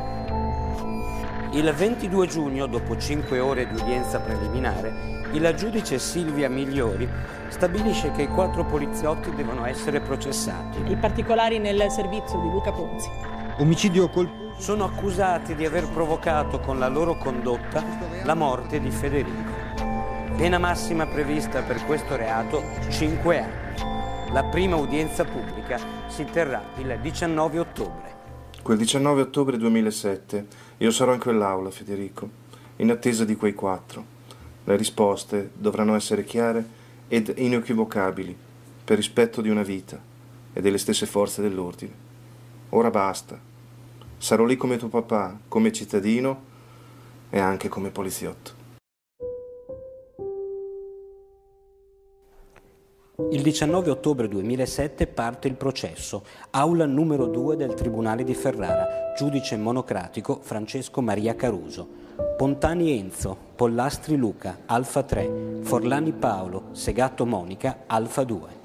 Il ventidue giugno, dopo cinque ore di udienza preliminare, il giudice Silvia Migliori stabilisce che i quattro poliziotti devono essere processati. I particolari nel servizio di Luca Ponzi. Omicidio colposo. Sono accusati di aver provocato con la loro condotta la morte di Federico. Pena massima prevista per questo reato, cinque anni. La prima udienza pubblica si terrà il diciannove ottobre. Quel diciannove ottobre duemilasette io sarò in quell'aula, Federico, in attesa di quei quattro. Le risposte dovranno essere chiare ed inequivocabili, per rispetto di una vita e delle stesse forze dell'ordine. Ora basta. Sarò lì come tuo papà, come cittadino e anche come poliziotto. Il diciannove ottobre duemilasette parte il processo, aula numero due del Tribunale di Ferrara, giudice monocratico Francesco Maria Caruso. Pontani Enzo, Pollastri Luca, Alfa tre, Forlani Paolo, Segatto Monica, Alfa due.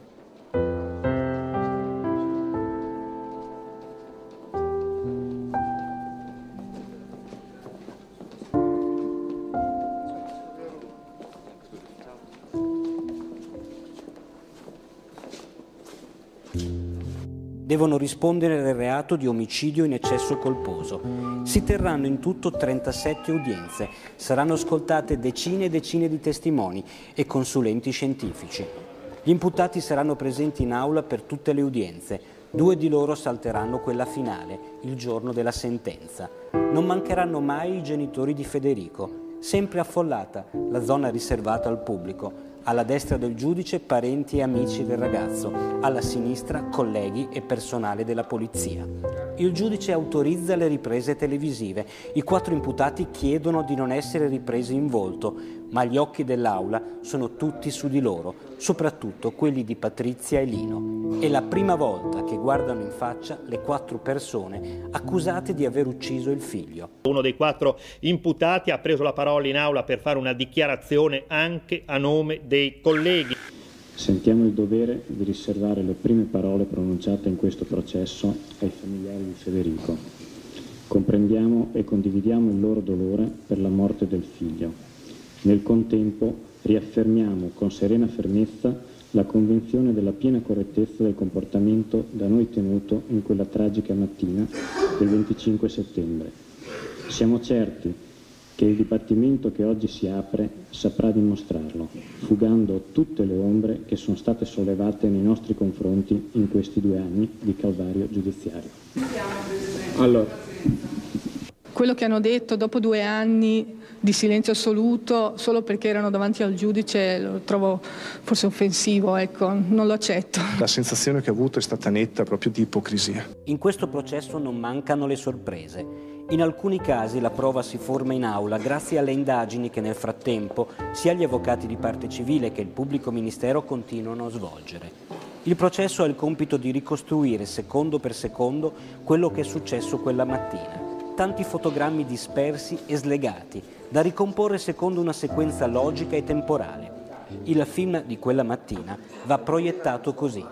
Devono rispondere del reato di omicidio in eccesso colposo. Si terranno in tutto trentasette udienze, saranno ascoltate decine e decine di testimoni e consulenti scientifici. Gli imputati saranno presenti in aula per tutte le udienze, due di loro salteranno quella finale, il giorno della sentenza. Non mancheranno mai i genitori di Federico, sempre affollata la zona riservata al pubblico. Alla destra del giudice parenti e amici del ragazzo, alla sinistra colleghi e personale della polizia. Il giudice autorizza le riprese televisive. I quattro imputati chiedono di non essere ripresi in volto. ma gli occhi dell'aula sono tutti su di loro, soprattutto quelli di Patrizia e Lino. È la prima volta che guardano in faccia le quattro persone accusate di aver ucciso il figlio. Uno dei quattro imputati ha preso la parola in aula per fare una dichiarazione anche a nome dei colleghi. Sentiamo il dovere di riservare le prime parole pronunciate in questo processo ai familiari di Federico. Comprendiamo e condividiamo il loro dolore per la morte del figlio. Nel contempo riaffermiamo con serena fermezza la convinzione della piena correttezza del comportamento da noi tenuto in quella tragica mattina del venticinque settembre. Siamo certi che il dibattimento che oggi si apre saprà dimostrarlo, fugando tutte le ombre che sono state sollevate nei nostri confronti in questi due anni di calvario giudiziario. Allora. Quello che hanno detto dopo due anni di silenzio assoluto solo perché erano davanti al giudice lo trovo forse offensivo, ecco, non lo accetto. La sensazione che ho avuto è stata netta, proprio di ipocrisia. In questo processo non mancano le sorprese. In alcuni casi la prova si forma in aula grazie alle indagini che nel frattempo sia gli avvocati di parte civile che il pubblico ministero continuano a svolgere. Il processo ha il compito di ricostruire secondo per secondo quello che è successo quella mattina. Tanti fotogrammi dispersi e slegati, da ricomporre secondo una sequenza logica e temporale. Il film di quella mattina va proiettato così.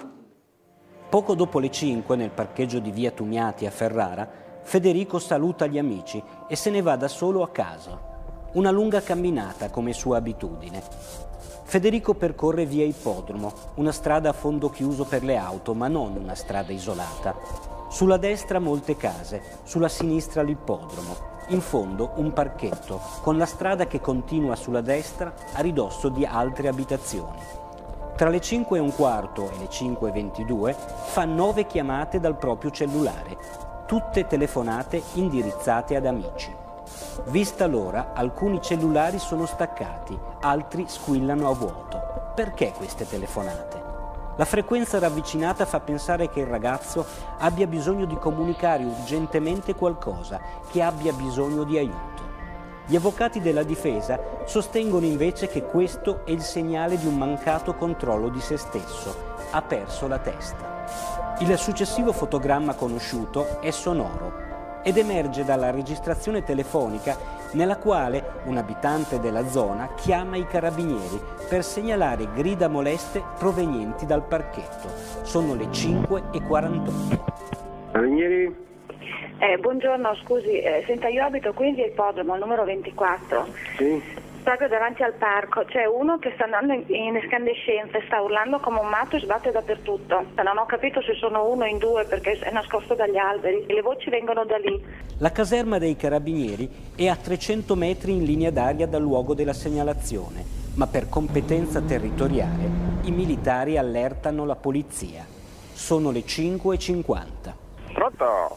Poco dopo le cinque, nel parcheggio di via Tumiati a Ferrara, Federico saluta gli amici e se ne va da solo a casa. Una lunga camminata come sua abitudine. Federico percorre via Ippodromo, una strada a fondo chiuso per le auto, ma non una strada isolata. Sulla destra molte case, sulla sinistra l'ippodromo, in fondo un parchetto, con la strada che continua sulla destra a ridosso di altre abitazioni. Tra le cinque e un quarto e le cinque e ventidue fa nove chiamate dal proprio cellulare, tutte telefonate indirizzate ad amici. Vista l'ora, alcuni cellulari sono staccati, altri squillano a vuoto. Perché queste telefonate? La frequenza ravvicinata fa pensare che il ragazzo abbia bisogno di comunicare urgentemente qualcosa, che abbia bisogno di aiuto. Gli avvocati della difesa sostengono invece che questo è il segnale di un mancato controllo di se stesso. Ha perso la testa. Il successivo fotogramma conosciuto è sonoro ed emerge dalla registrazione telefonica nella quale un abitante della zona chiama i carabinieri per segnalare grida moleste provenienti dal parchetto. Sono le cinque e quarantotto. Carabinieri? Eh, buongiorno, scusi, eh, senta, io abito qui in via Ippodromo, al numero ventiquattro. Sì. Proprio davanti al parco c'è uno che sta andando in, in escandescenza e sta urlando come un matto e sbatte dappertutto. Non ho capito se sono uno o in due perché è nascosto dagli alberi e le voci vengono da lì. La caserma dei carabinieri è a trecento metri in linea d'aria dal luogo della segnalazione, ma per competenza territoriale i militari allertano la polizia. Sono le cinque e cinquanta. Pronto?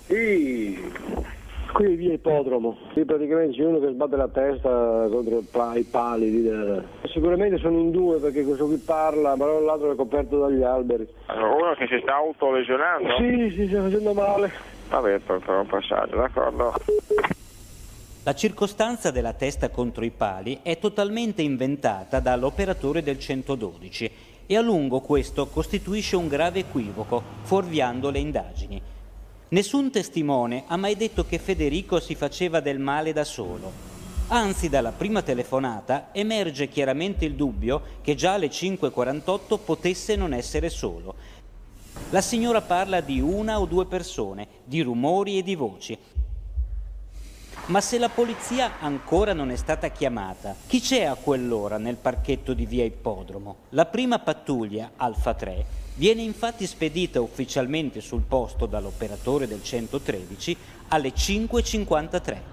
Sì. Qui via Ippodromo, qui praticamente c'è uno che sbatte la testa contro i pali lì del... Sicuramente sono in due perché questo qui parla, ma l'altro è coperto dagli alberi. Uno che si sta autolesionando? Sì, sì, sta facendo male. Vabbè, per un passaggio, d'accordo. La circostanza della testa contro i pali è totalmente inventata dall'operatore del centododici e a lungo questo costituisce un grave equivoco, fuorviando le indagini. Nessun testimone ha mai detto che Federico si faceva del male da solo. Anzi, dalla prima telefonata emerge chiaramente il dubbio che già alle cinque e quarantotto potesse non essere solo. La signora parla di una o due persone, di rumori e di voci. Ma se la polizia ancora non è stata chiamata, chi c'è a quell'ora nel parchetto di via Ippodromo? La prima pattuglia, Alfa tre, viene infatti spedita ufficialmente sul posto dall'operatore del centotredici alle cinque e cinquantatré.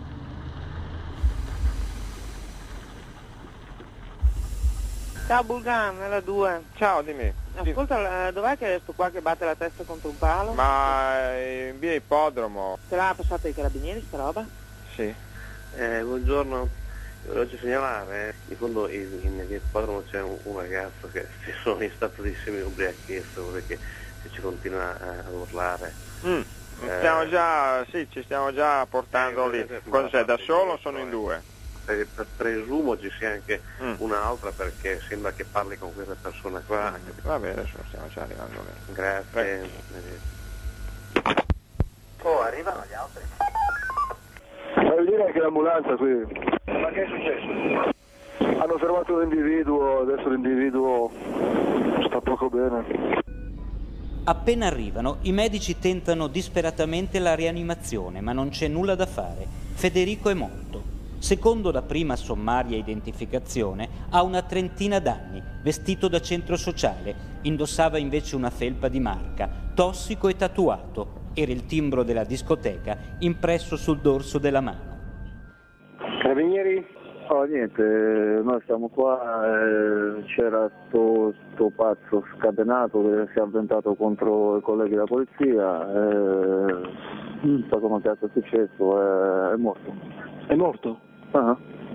Ciao Bulgan, è la due. Ciao, dimmi. Ascolta, dov'è che è sto qua che batte la testa contro un palo? Ma in via Ippodromo. Te l'ha passata ai carabinieri sta roba? Sì. Eh, buongiorno. Volevo segnalare, in fondo in, in via Ippodromo c'è un, un ragazzo che si sono in stato di semi-ubriachezza perché ci continua a, a urlare. Mm. Eh, stiamo già, sì, ci stiamo già portando lì. Cosa sei, da solo o sono in due? pre- pre- presumo ci sia anche mm. un'altra, perché sembra che parli con questa persona qua. Mm. Va bene, adesso stiamo già arrivando. Grazie. Oh, arrivano gli altri. Vuol dire che l'ambulanza qui. Ma che è successo? Hanno fermato un individuo, adesso l'individuo sta poco bene. Appena arrivano, i medici tentano disperatamente la rianimazione, ma non c'è nulla da fare. Federico è morto. Secondo la prima sommaria identificazione, ha una trentina d'anni, vestito da centro sociale, indossava invece una felpa di marca, tossico e tatuato. Era il timbro della discoteca impresso sul dorso della mano. Carabinieri? Oh, niente, noi siamo qua, eh, c'era sto, sto pazzo scatenato che si è avventato contro i colleghi della polizia, eh, non so come cazzo è successo, eh, è morto. È morto? Ah.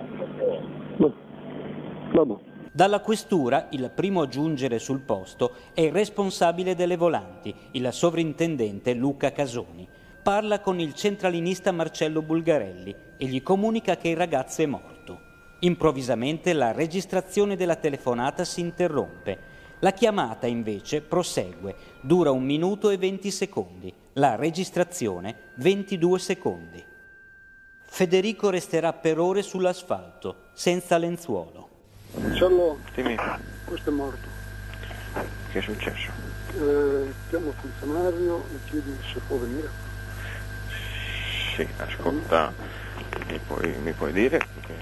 Vabbè. Dalla questura, il primo a giungere sul posto è il responsabile delle volanti, il sovrintendente Luca Casoni. Parla con il centralinista Marcello Bulgarelli e gli comunica che il ragazzo è morto. Improvvisamente la registrazione della telefonata si interrompe. La chiamata invece prosegue, dura un minuto e venti secondi. La registrazione ventidue secondi. Federico resterà per ore sull'asfalto, senza lenzuolo. Marcello, Dimmi. questo è morto. Che è successo? Eh, chiamo il funzionario e chiedi se può venire. Sì, ascolta, mi puoi, mi puoi dire?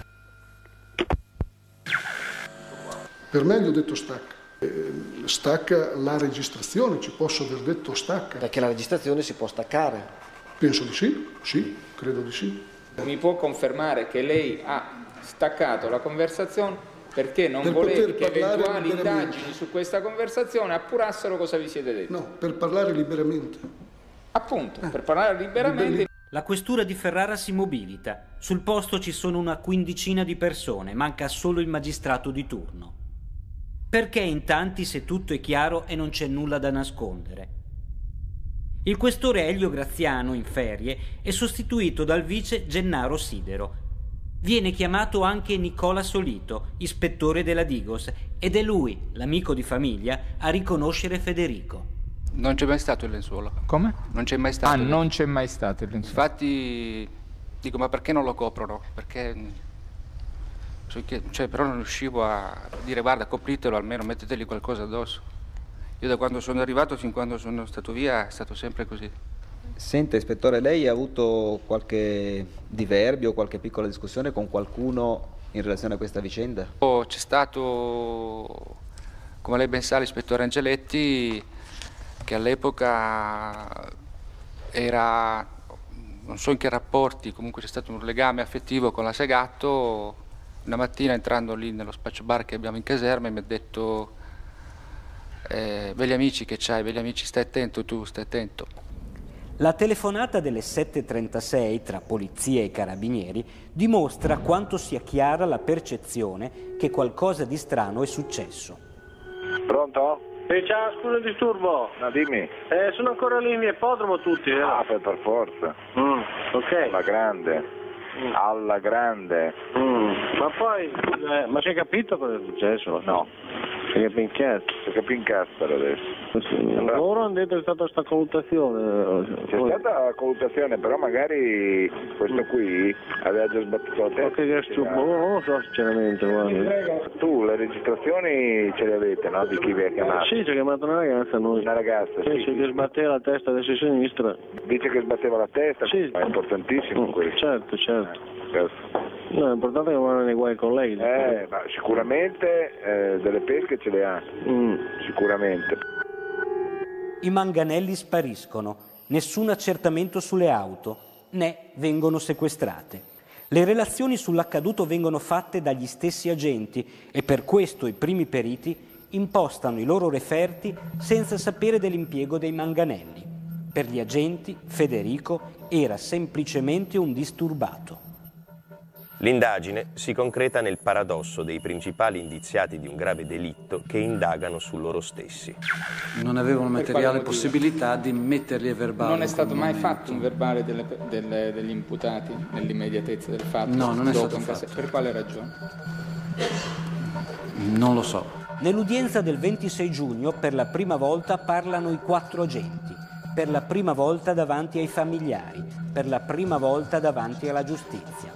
Per me gli ho detto stacca. Eh, stacca la registrazione, ci posso aver detto stacca. Perché la registrazione si può staccare. Penso di sì, sì, credo di sì. Mi può confermare che lei ha staccato la conversazione perché non Per voleva che poter parlare eventuali liberamente. indagini su questa conversazione appurassero cosa vi siete detti? No, per parlare liberamente. Appunto, per parlare liberamente. La questura di Ferrara si mobilita. Sul posto ci sono una quindicina di persone, manca solo il magistrato di turno. Perché in tanti se tutto è chiaro e non c'è nulla da nascondere? Il questore Elio Graziano, in ferie, è sostituito dal vice Gennaro Sidero. Viene chiamato anche Nicola Solito, ispettore della Digos, ed è lui, l'amico di famiglia, a riconoscere Federico. Non c'è mai stato il lenzuolo. Come? Non c'è mai stato. Ah, non c'è mai stato il lenzuolo. Infatti, dico, ma perché non lo coprono? Perché... Cioè, però non riuscivo a dire guarda, copritelo, almeno metteteli qualcosa addosso. Io da quando sono arrivato fin quando sono stato via è stato sempre così. Senta, ispettore, lei ha avuto qualche diverbio, qualche piccola discussione con qualcuno in relazione a questa vicenda? Oh, c'è stato, come lei ben sa, l'ispettore Angeletti, che all'epoca era, non so in che rapporti, comunque c'è stato un legame affettivo con la Segatto. Una mattina, entrando lì nello spaccio bar che abbiamo in caserma, mi ha detto eh, belli amici che c'hai, belli amici, stai attento tu, stai attento. La telefonata delle sette e trentasei tra polizia e carabinieri dimostra quanto sia chiara la percezione che qualcosa di strano è successo. Pronto? Eh, ciao, scusa il disturbo. No, dimmi. Eh, sono ancora lì in ippodromo tutti, eh? Ah, per, per forza. Mm, ok. Alla grande. Mm. Alla grande. Mm. Ma poi, eh, ma si è capito cosa è successo? No. Si è capito in cazzo? Si capì in cazzo adesso. Sì, allora, loro hanno detto che è stata questa colluttazione. C'è stata la colluttazione, però magari questo qui aveva già sbattuto la testa. Ma che stupido, non lo so sinceramente. Guarda. Tu le registrazioni ce le avete, no? Di chi vi ha chiamato? Sì, ci ha chiamato una ragazza noi. Una ragazza, sì. Sì, sì, che sbatteva la testa destra e sinistra. Dice che sbatteva la testa? Sì. Ma è importantissimo mm, questo. Certo, certo. certo. No, è importante che non vanno nei guai con lei. Eh, ma sicuramente eh, delle pesche ce le ha, mm. sicuramente. I manganelli spariscono, nessun accertamento sulle auto, né vengono sequestrate. Le relazioni sull'accaduto vengono fatte dagli stessi agenti e per questo i primi periti impostano i loro referti senza sapere dell'impiego dei manganelli. Per gli agenti, Federico era semplicemente un disturbato. L'indagine si concreta nel paradosso dei principali indiziati di un grave delitto che indagano su loro stessi. Non avevano materiale possibilità di metterli a verbale. Non è stato mai fatto un verbale delle, delle, degli imputati nell'immediatezza del fatto? No, non è dopo, stato fatto. Caso, per quale ragione? Non lo so. Nell'udienza del ventisei giugno per la prima volta parlano i quattro agenti, per la prima volta davanti ai familiari, per la prima volta davanti alla giustizia.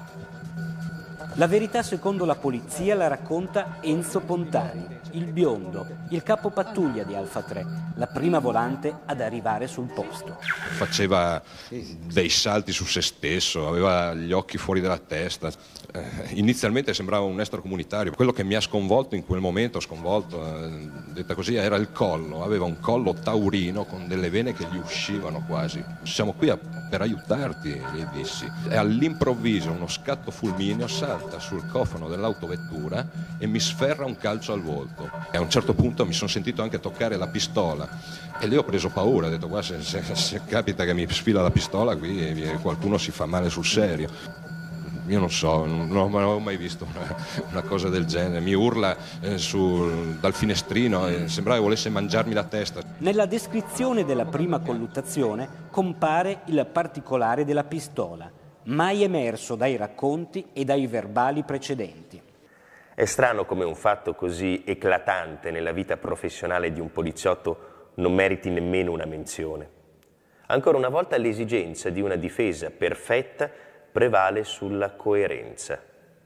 La verità secondo la polizia la racconta Enzo Pontani, il biondo, il capo pattuglia di Alfa tre, la prima volante ad arrivare sul posto. Faceva dei salti su se stesso, aveva gli occhi fuori dalla testa. Eh, inizialmente sembrava un extracomunitario. Quello che mi ha sconvolto in quel momento, sconvolto, eh, detta così, era il collo. Aveva un collo taurino con delle vene che gli uscivano quasi. Siamo qui a, per aiutarti, gli dissi. E all'improvviso uno scatto fulmineo salta sul cofano dell'autovettura e mi sferra un calcio al volto. E a un certo punto mi sono sentito anche toccare la pistola e lì ho preso paura, ho detto qua se, se, se capita che mi sfila la pistola qui qualcuno si fa male sul serio. Io non so, non, non ho mai visto una, una cosa del genere, mi urla eh, su, dal finestrino e sembrava che volesse mangiarmi la testa. Nella descrizione della prima colluttazione compare il particolare della pistola, mai emerso dai racconti e dai verbali precedenti. È strano come un fatto così eclatante nella vita professionale di un poliziotto non meriti nemmeno una menzione. Ancora una volta l'esigenza di una difesa perfetta prevale sulla coerenza.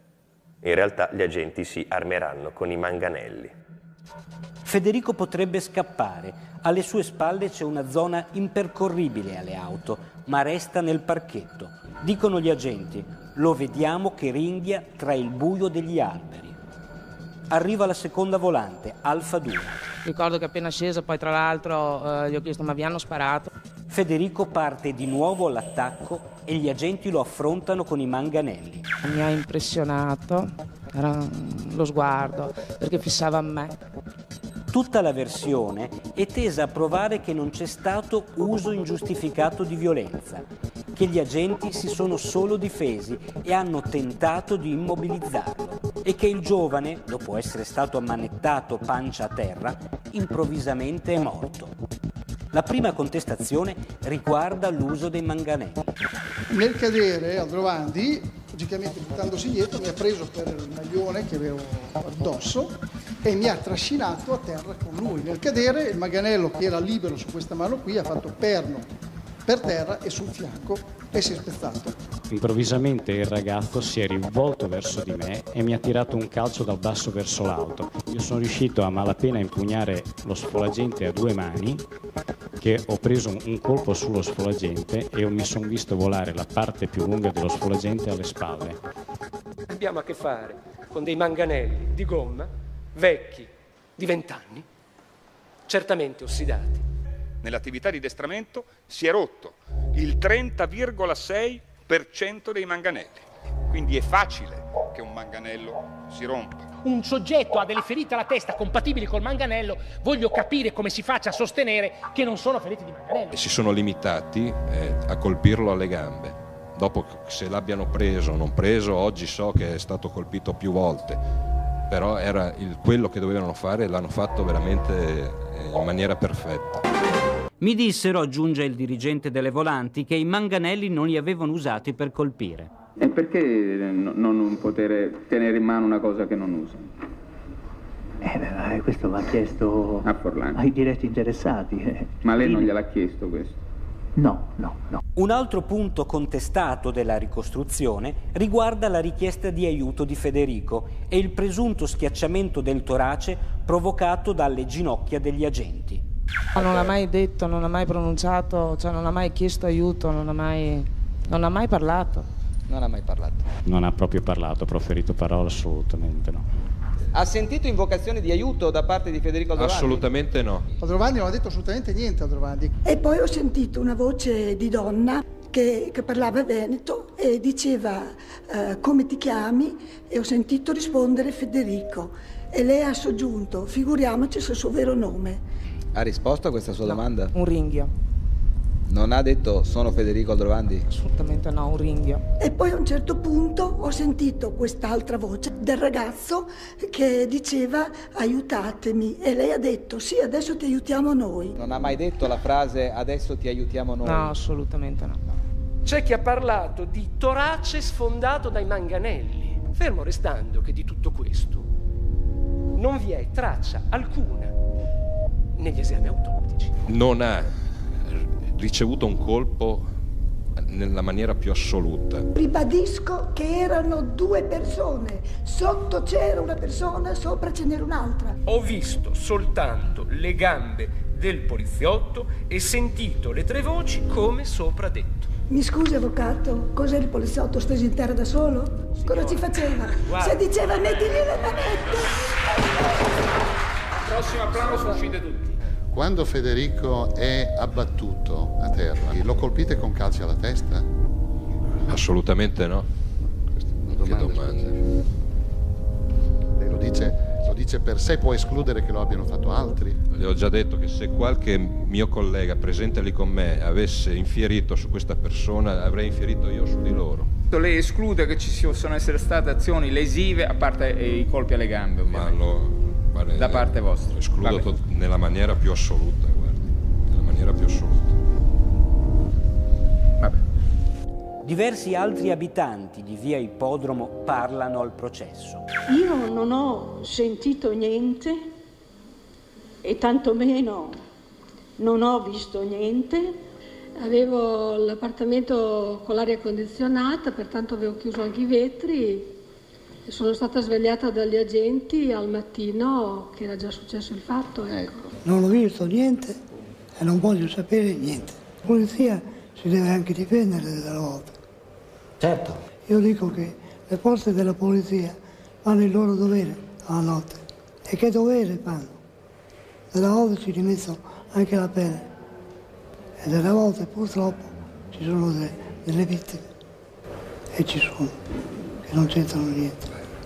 In realtà gli agenti si armeranno con i manganelli. Federico potrebbe scappare. Alle sue spalle c'è una zona impercorribile alle auto, ma resta nel parchetto. Dicono gli agenti, lo vediamo che ringhia tra il buio degli alberi. Arriva la seconda volante, Alfa due. Ricordo che appena sceso, poi tra l'altro eh, gli ho chiesto ma vi hanno sparato? Federico parte di nuovo all'attacco e gli agenti lo affrontano con i manganelli. Mi ha impressionato, era lo sguardo, perché fissava a me. Tutta la versione è tesa a provare che non c'è stato uso ingiustificato di violenza, che gli agenti si sono solo difesi e hanno tentato di immobilizzarlo e che il giovane, dopo essere stato ammanettato pancia a terra, improvvisamente è morto. La prima contestazione riguarda l'uso dei manganelli. Nel cadere Aldrovandi, logicamente buttandosi dietro, mi ha preso per il maglione che avevo addosso e mi ha trascinato a terra con lui. Nel cadere il manganello che era libero su questa mano qui ha fatto perno per terra e sul fianco e si è spezzato. Improvvisamente il ragazzo si è rivolto verso di me e mi ha tirato un calcio dal basso verso l'auto. Io sono riuscito a malapena a impugnare lo sfolagente a due mani, che ho preso un colpo sullo sfolagente e mi sono visto volare la parte più lunga dello sfolagente alle spalle. Abbiamo a che fare con dei manganelli di gomma, vecchi, di vent'anni, certamente ossidati. Nell'attività di addestramento si è rotto il trenta virgola sei per cento dei manganelli, quindi è facile che un manganello si rompa. Un soggetto ha delle ferite alla testa compatibili col manganello, voglio capire come si faccia a sostenere che non sono ferite di manganello. E si sono limitati eh, a colpirlo alle gambe. Dopo, se l'abbiano preso o non preso, oggi so che è stato colpito più volte, però era il, quello che dovevano fare e l'hanno fatto veramente eh, in maniera perfetta. Mi dissero, aggiunge il dirigente delle volanti, che i manganelli non li avevano usati per colpire. E perché non poter tenere in mano una cosa che non usano? Eh beh, questo va chiesto a Forlani, ai diretti interessati. Eh. Ma lei non gliel'ha chiesto questo? No, no, no. Un altro punto contestato della ricostruzione riguarda la richiesta di aiuto di Federico e il presunto schiacciamento del torace provocato dalle ginocchia degli agenti. Non ha mai detto, non ha mai pronunciato, cioè non ha mai chiesto aiuto, non ha mai, non ha mai parlato. Non ha mai parlato. Non ha proprio parlato, proferito parole, assolutamente no. Ha sentito invocazioni di aiuto da parte di Federico Aldrovandi? Assolutamente no. Aldrovandi non ha detto assolutamente niente, Aldrovandi. E poi ho sentito una voce di donna che, che parlava veneto e diceva uh, come ti chiami, e ho sentito rispondere Federico e lei ha soggiunto figuriamoci se il suo vero nome. Ha risposto a questa sua no, domanda? Un ringhio. Non ha detto sono Federico Aldrovandi? Assolutamente no, un ringhio. E poi a un certo punto ho sentito quest'altra voce del ragazzo che diceva aiutatemi, e lei ha detto sì, adesso ti aiutiamo noi. Non ha mai detto la frase adesso ti aiutiamo noi? No, assolutamente no. C'è chi ha parlato di torace sfondato dai manganelli, fermo restando che di tutto questo non vi è traccia alcuna negli esami autoptici. Non ha ricevuto un colpo nella maniera più assoluta. Ribadisco che erano due persone, sotto c'era una persona, sopra ce n'era un'altra. Ho visto soltanto le gambe del poliziotto e sentito le tre voci come sopra detto. Mi scusi avvocato, cos'era il poliziotto steso in terra da solo? Signora, cosa ci faceva? Guarda. Se diceva mettili le manette. Il prossimo applauso uscite tutti. Quando Federico è abbattuto a terra, lo colpite con calci alla testa? Assolutamente no. Che domanda. Lei lo dice, lo dice per sé, può escludere che lo abbiano fatto altri? Le ho già detto che se qualche mio collega presente lì con me avesse infierito su questa persona, avrei infierito io su di loro. Lei esclude che ci possono essere state azioni lesive, a parte i colpi alle gambe, ovviamente. Ma lo, guarda, da parte vostra. Lo escludo tot- nella maniera più assoluta, guarda, nella maniera più assoluta. Vabbè. Diversi altri abitanti di via Ippodromo parlano al processo. Io non ho sentito niente e tantomeno non ho visto niente. Avevo l'appartamento con l'aria condizionata, pertanto avevo chiuso anche i vetri e sono stata svegliata dagli agenti al mattino che era già successo il fatto. Ecco. Non ho visto niente e non voglio sapere niente. La polizia si deve anche difendere dalla volta. Certo. Io dico che le forze della polizia fanno il loro dovere alla notte. E che dovere fanno? Della volta ci rimettono anche la pelle. E delle volte purtroppo ci sono delle, delle vittime. E ci sono, che non c'entrano niente.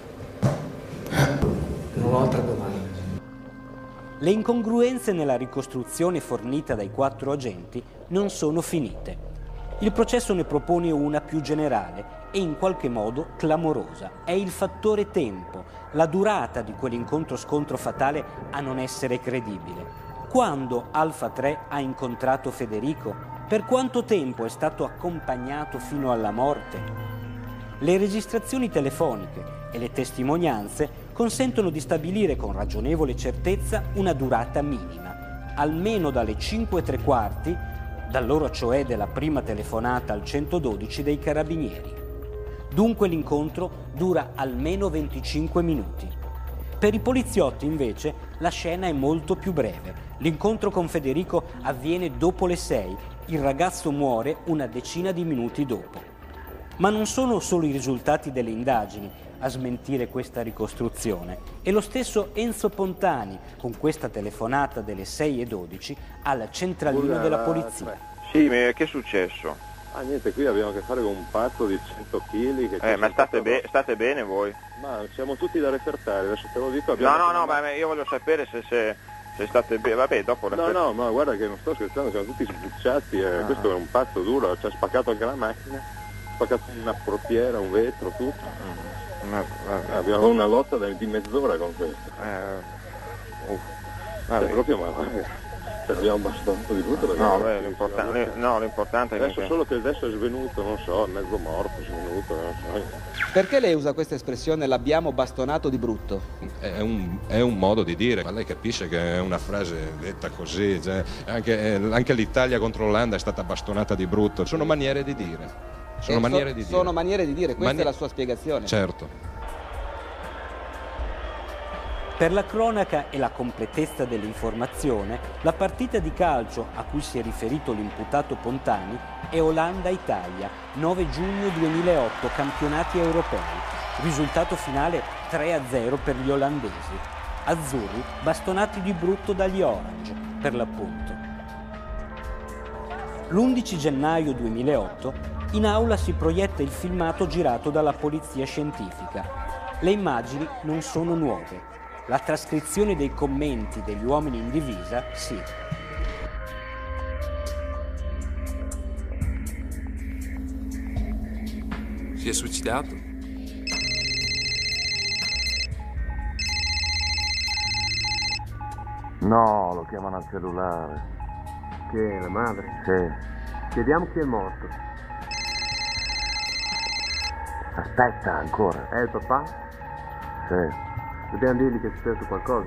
Non ho altra domanda. Le incongruenze nella ricostruzione fornita dai quattro agenti non sono finite. Il processo ne propone una più generale e in qualche modo clamorosa. È il fattore tempo, la durata di quell'incontro-scontro fatale a non essere credibile. Quando Alfa tre ha incontrato Federico? Per quanto tempo è stato accompagnato fino alla morte? Le registrazioni telefoniche e le testimonianze consentono di stabilire con ragionevole certezza una durata minima, almeno dalle cinque e tre quarti, dall'ora cioè della prima telefonata al centododici dei carabinieri. Dunque l'incontro dura almeno venticinque minuti. Per i poliziotti invece la scena è molto più breve. L'incontro con Federico avviene dopo le sei, il ragazzo muore una decina di minuti dopo. Ma non sono solo i risultati delle indagini a smentire questa ricostruzione. È lo stesso Enzo Pontani, con questa telefonata delle sei e dodici, alla centralina della polizia. Sì, ma che è successo? Ah niente, qui abbiamo a che fare con un pazzo di cento chili. Che eh, ma state, be- state bene voi? Ma siamo tutti da refertare, adesso te lo dico. Abbiamo no, no, no, ma io voglio sapere se... se... Se state bene, vabbè, dopo No, no, ma guarda che non sto scherzando, siamo tutti sbucciati, eh. ah. Questo è un pazzo duro, ci ha spaccato anche la macchina, ha spaccato una portiera, un vetro, tutto. Mm. Ma, eh, abbiamo una lotta di mezz'ora con questo. Eh, uh. Cioè, proprio male. Cioè, abbiamo bastonato di brutto. No, beh, l'importante, no, l'importante è adesso che... solo che adesso è svenuto, non so, mezzo morto, è svenuto, non so. Perché lei usa questa espressione l'abbiamo bastonato di brutto? È un, è un modo di dire, ma lei capisce che è una frase detta così, cioè, anche, anche l'Italia contro l'Olanda è stata bastonata di brutto, sono maniere di dire. Sono eh, maniere so, di dire. Sono maniere di dire, questa Mani- è la sua spiegazione. Certo. Per la cronaca e la completezza dell'informazione, la partita di calcio a cui si è riferito l'imputato Pontani è Olanda-Italia, nove giugno duemilaotto, campionati europei. Risultato finale tre a zero per gli olandesi. Azzurri bastonati di brutto dagli Orange, per l'appunto. L'undici gennaio duemilaotto in aula si proietta il filmato girato dalla polizia scientifica. Le immagini non sono nuove. La trascrizione dei commenti degli uomini in divisa, sì. Si è suicidato? No, lo chiamano al cellulare. Che è la madre? Sì. Chiediamo chi è morto. Aspetta, ancora. È il papà? Sì. Dobbiamo dirgli che è successo qualcosa.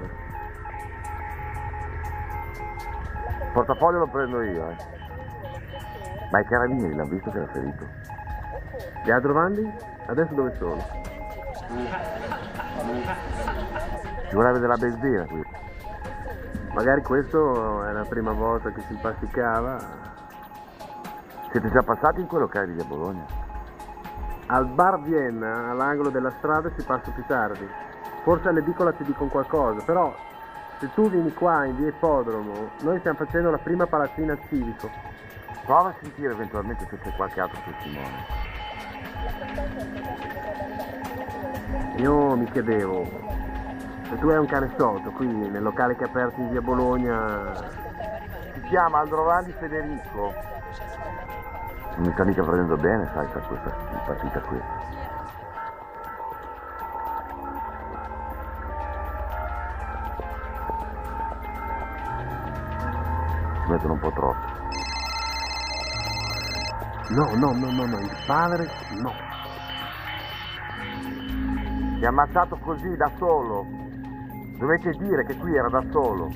Il portafoglio lo prendo io, eh. Ma i carabinieri l'hanno visto che era ferito. Gli Aldrovandi? Adesso dove sono? Ci vorrebbe della benzina qui. Magari questo è la prima volta che si impasticava. Siete già passati in quel locale di via Bologna? Al bar Vienna, all'angolo della strada, si passa più tardi. Forse all'edicola ti dicono qualcosa, però se tu vieni qua in via Ippodromo, noi stiamo facendo la prima palazzina al civico. Prova a sentire eventualmente se c'è qualche altro testimone. Io mi chiedevo, se tu hai un cane sotto qui nel locale che è aperto in via Bologna. Si chiama Aldrovandi Federico. Non mi sta mica prendendo bene, sai, per questa partita qui. Ci mettono un po' troppo. No, no, no, no, no, il padre no. Si è ammazzato così, da solo. Dovete dire che qui era da solo.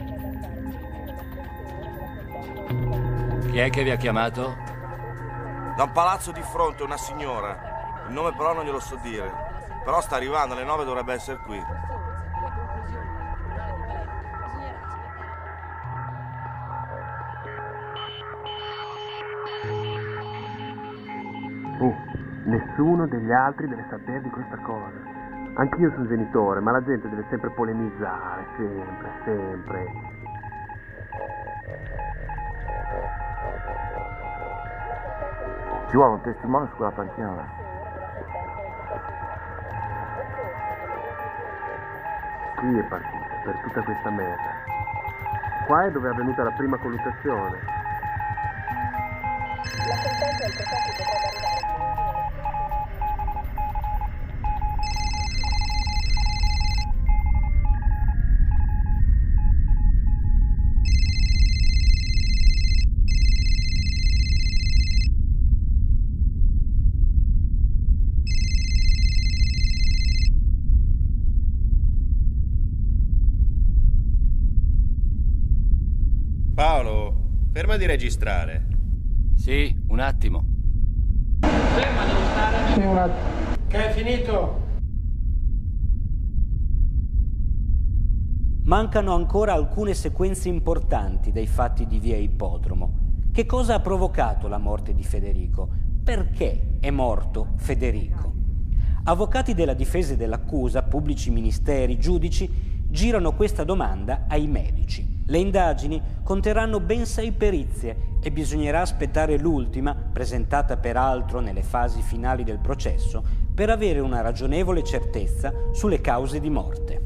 Chi è che vi ha chiamato? Da un palazzo di fronte, una signora. Il nome però non glielo so dire. Però sta arrivando, alle nove dovrebbe essere qui. Oh, nessuno degli altri deve sapere di questa cosa. Anch'io sono genitore, ma la gente deve sempre polemizzare, sempre, sempre. Ci vuole un testimone su quella panchina. Qui è partito, per tutta questa merda. Qua è dove è avvenuta la prima colluttazione. La sentenza del processo potrebbe arrivare. Paolo, ferma di registrare. Sì, un attimo. Ferma, devo stare. Sì, un attimo. Che è finito? Mancano ancora alcune sequenze importanti dei fatti di via Ippodromo. Che cosa ha provocato la morte di Federico? Perché è morto Federico? Avvocati della difesa e dell'accusa, pubblici ministeri, giudici, girano questa domanda ai medici. Le indagini conterranno ben sei perizie e bisognerà aspettare l'ultima, presentata peraltro nelle fasi finali del processo, per avere una ragionevole certezza sulle cause di morte.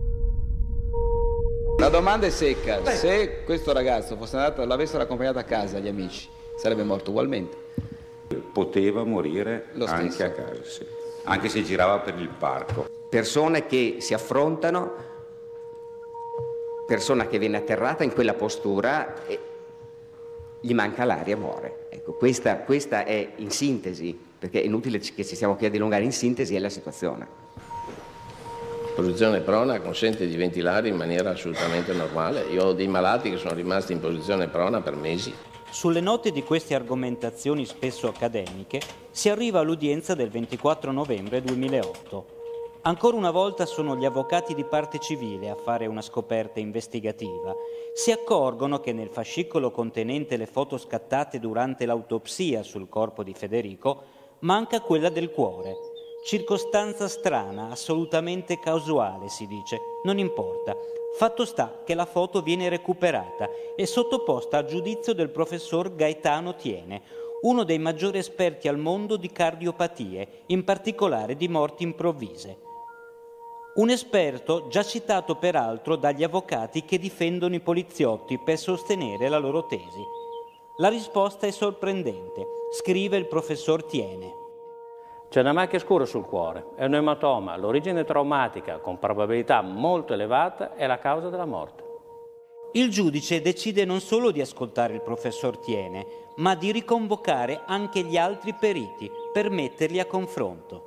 La domanda è secca. Beh. Se questo ragazzo fosse andato, l'avessero accompagnato a casa gli amici, sarebbe morto ugualmente? Poteva morire Lo anche stesso. a casa, sì. Anche se girava per il parco. Persone che si affrontano, persona che viene atterrata in quella postura e gli manca l'aria, muore. Ecco, questa, questa è in sintesi, perché è inutile che ci stiamo qui a dilungare, in sintesi è la situazione. La posizione prona consente di ventilare in maniera assolutamente normale. Io ho dei malati che sono rimasti in posizione prona per mesi. Sulle note di queste argomentazioni spesso accademiche si arriva all'udienza del ventiquattro novembre duemilaotto. Ancora una volta sono gli avvocati di parte civile a fare una scoperta investigativa. Si accorgono che nel fascicolo contenente le foto scattate durante l'autopsia sul corpo di Federico manca quella del cuore. Circostanza strana, assolutamente casuale, si dice, non importa. Fatto sta che la foto viene recuperata e sottoposta al giudizio del professor Gaetano Tiene, uno dei maggiori esperti al mondo di cardiopatie, in particolare di morti improvvise. Un esperto già citato peraltro dagli avvocati che difendono i poliziotti per sostenere la loro tesi. La risposta è sorprendente, scrive il professor Tiene. C'è una macchia scura sul cuore, è un ematoma, l'origine traumatica con probabilità molto elevata è la causa della morte. Il giudice decide non solo di ascoltare il professor Tiene, ma di riconvocare anche gli altri periti per metterli a confronto.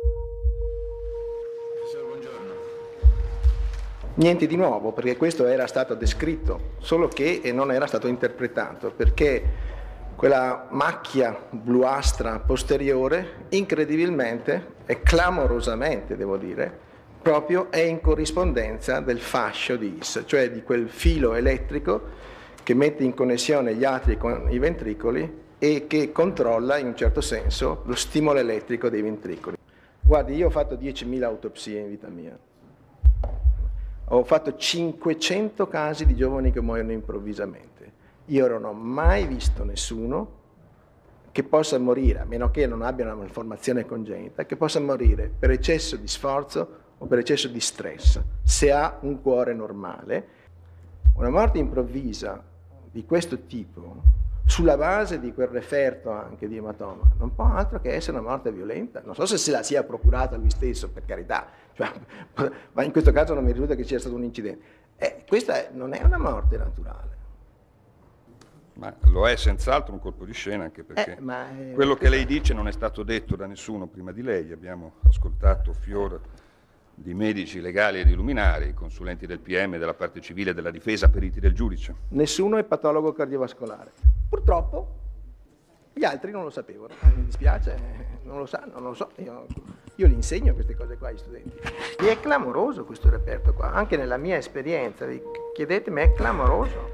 Professor, buongiorno. Niente di nuovo, perché questo era stato descritto, solo che non era stato interpretato, perché quella macchia bluastra posteriore, incredibilmente e clamorosamente, devo dire, proprio è in corrispondenza del fascio di His, cioè di quel filo elettrico che mette in connessione gli atri con i ventricoli e che controlla in un certo senso lo stimolo elettrico dei ventricoli. Guardi, io ho fatto diecimila autopsie in vita mia. Ho fatto cinquecento casi di giovani che muoiono improvvisamente. Io non ho mai visto nessuno che possa morire, a meno che non abbia una malformazione congenita, che possa morire per eccesso di sforzo o per eccesso di stress, se ha un cuore normale. Una morte improvvisa di questo tipo, sulla base di quel referto anche di ematoma, non può altro che essere una morte violenta. Non so se se la sia procurata lui stesso, per carità, cioè, ma in questo caso non mi risulta che sia stato un incidente. Eh, questa non è una morte naturale. Ma lo è senz'altro un colpo di scena, anche perché eh, ma, eh, quello che lei dice non è stato detto da nessuno prima di lei. Abbiamo ascoltato fior di medici legali ed illuminari, consulenti del P M, della parte civile, della difesa, periti del giudice. Nessuno è patologo cardiovascolare. Purtroppo gli altri non lo sapevano. Mi dispiace, non lo sanno, non lo so. Io, io li insegno queste cose qua agli studenti. E è clamoroso questo reperto qua, anche nella mia esperienza. Chiedetemi, è clamoroso.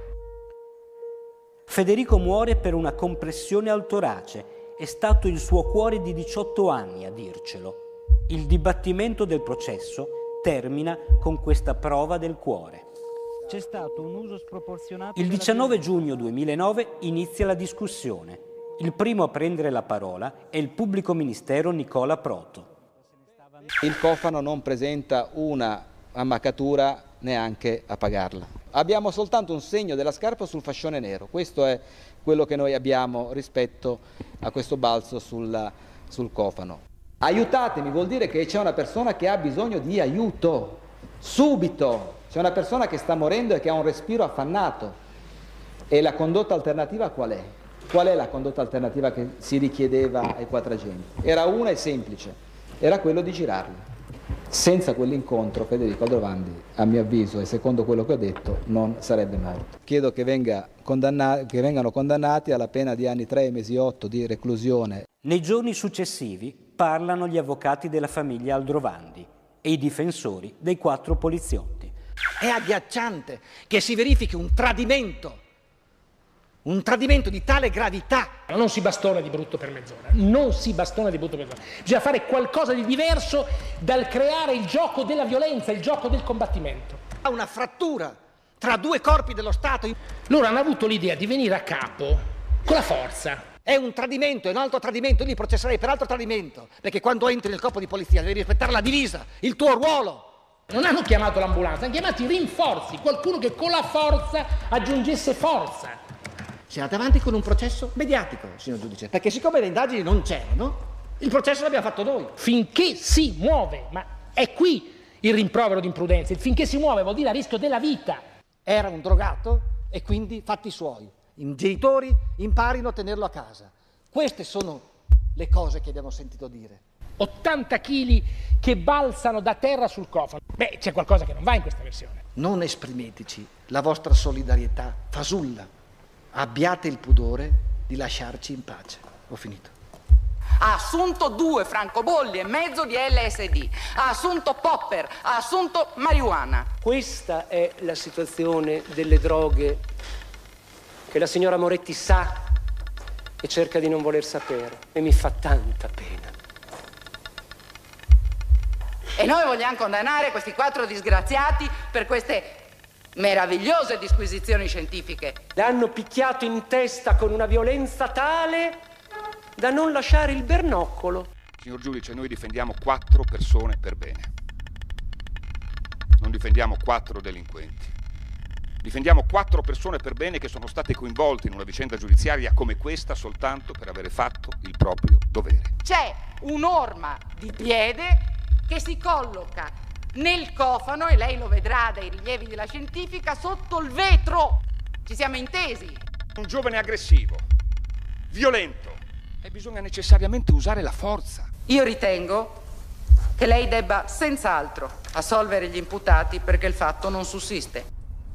Federico muore per una compressione al torace. È stato il suo cuore di diciotto anni a dircelo. Il dibattimento del processo termina con questa prova del cuore. C'è stato un uso sproporzionato. Il diciannove giugno duemilanove inizia la discussione. Il primo a prendere la parola è il pubblico ministero Nicola Proto. Il cofano non presenta una ammaccatura neanche a pagarla. Abbiamo soltanto un segno della scarpa sul fascione nero. Questo è quello che noi abbiamo rispetto a questo balzo sul, sul cofano. Aiutatemi vuol dire che c'è una persona che ha bisogno di aiuto, subito. C'è una persona che sta morendo e che ha un respiro affannato. E la condotta alternativa qual è? Qual è la condotta alternativa che si richiedeva ai quattro agenti? Era una e semplice, era quello di girarli. Senza quell'incontro Federico Aldrovandi, a mio avviso e secondo quello che ho detto, non sarebbe morto. Chiedo che, venga condanna- che vengano condannati alla pena di anni tre mesi otto di reclusione. Nei giorni successivi parlano gli avvocati della famiglia Aldrovandi e i difensori dei quattro poliziotti. È agghiacciante che si verifichi un tradimento, un tradimento di tale gravità. Non si bastona di brutto per mezz'ora, non si bastona di brutto per mezz'ora. Bisogna fare qualcosa di diverso dal creare il gioco della violenza, il gioco del combattimento. Ha una frattura tra due corpi dello Stato. Loro hanno avuto l'idea di venire a capo con la forza. È un tradimento, è un altro tradimento, io li processerei per altro tradimento, perché quando entri nel corpo di polizia devi rispettare la divisa, il tuo ruolo. Non hanno chiamato l'ambulanza, hanno chiamato i rinforzi, qualcuno che con la forza aggiungesse forza. Si è andato avanti con un processo mediatico, signor giudice, perché siccome le indagini non c'erano, il processo l'abbiamo fatto noi. Finché si muove, ma è qui il rimprovero di imprudenza, il finché si muove vuol dire a rischio della vita. Era un drogato e quindi fatti suoi. I genitori imparino a tenerlo a casa. Queste sono le cose che abbiamo sentito dire. ottanta chili che balzano da terra sul cofano. Beh, c'è qualcosa che non va in questa versione. Non esprimeteci la vostra solidarietà fasulla. Abbiate il pudore di lasciarci in pace. Ho finito. Ha assunto due francobolli e mezzo di L S D, ha assunto popper, ha assunto marijuana. Questa è la situazione delle droghe che la signora Moretti sa e cerca di non voler sapere, e mi fa tanta pena. E noi vogliamo condannare questi quattro disgraziati per queste meravigliose disquisizioni scientifiche. L'hanno picchiato in testa con una violenza tale da non lasciare il bernoccolo. Signor giudice, noi difendiamo quattro persone per bene. Non difendiamo quattro delinquenti. Difendiamo quattro persone per bene che sono state coinvolte in una vicenda giudiziaria come questa soltanto per avere fatto il proprio dovere. C'è un'orma di piede che si colloca nel cofano, e lei lo vedrà dai rilievi della scientifica, sotto il vetro. Ci siamo intesi? Un giovane aggressivo, violento, e bisogna necessariamente usare la forza. Io ritengo che lei debba senz'altro assolvere gli imputati perché il fatto non sussiste.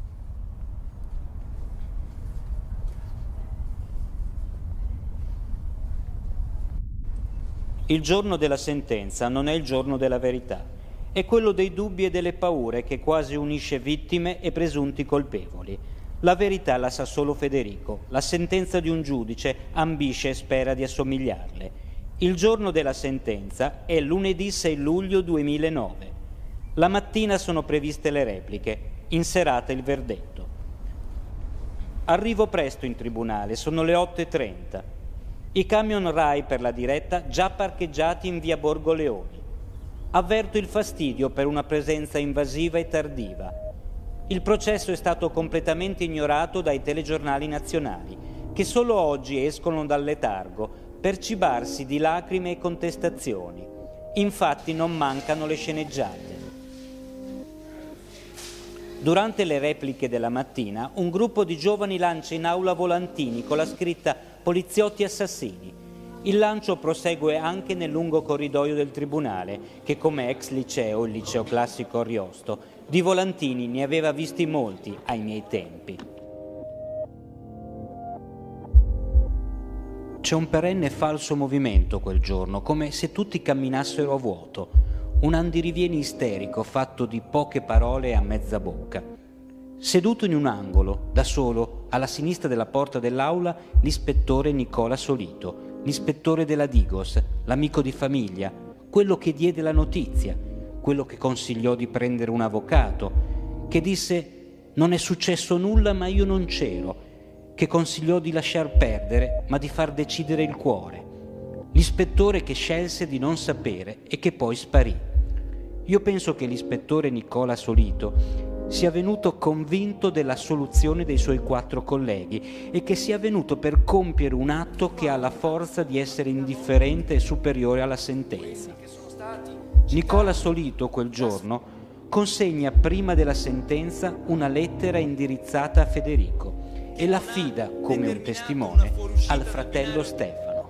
Il giorno della sentenza non è il giorno della verità, è quello dei dubbi e delle paure che quasi unisce vittime e presunti colpevoli. La verità la sa solo Federico, la sentenza di un giudice ambisce e spera di assomigliarle. Il giorno della sentenza è lunedì sei luglio duemilanove. La mattina sono previste le repliche, in serata il verdetto. Arrivo presto in tribunale, sono le otto e trenta. I camion Rai per la diretta già parcheggiati in via Borgo Leoni. Avverto il fastidio per una presenza invasiva e tardiva. Il processo è stato completamente ignorato dai telegiornali nazionali, che solo oggi escono dal letargo per cibarsi di lacrime e contestazioni. Infatti non mancano le sceneggiate. Durante le repliche della mattina, un gruppo di giovani lancia in aula volantini con la scritta "Poliziotti assassini". Il lancio prosegue anche nel lungo corridoio del tribunale, che come ex liceo, il liceo classico Ariosto, di volantini ne aveva visti molti ai miei tempi. C'è un perenne falso movimento quel giorno, come se tutti camminassero a vuoto, un andirivieni isterico fatto di poche parole a mezza bocca. Seduto in un angolo, da solo, alla sinistra della porta dell'aula, l'ispettore Nicola Solito, l'ispettore della Digos, l'amico di famiglia, quello che diede la notizia, quello che consigliò di prendere un avvocato, che disse «Non è successo nulla ma io non c'ero», che consigliò di lasciar perdere ma di far decidere il cuore, l'ispettore che scelse di non sapere e che poi sparì. Io penso che l'ispettore Nicola Solito sia venuto convinto della soluzione dei suoi quattro colleghi e che sia venuto per compiere un atto che ha la forza di essere indifferente e superiore alla sentenza. Nicola Solito quel giorno consegna prima della sentenza una lettera indirizzata a Federico e l'affida come un testimone al fratello Stefano.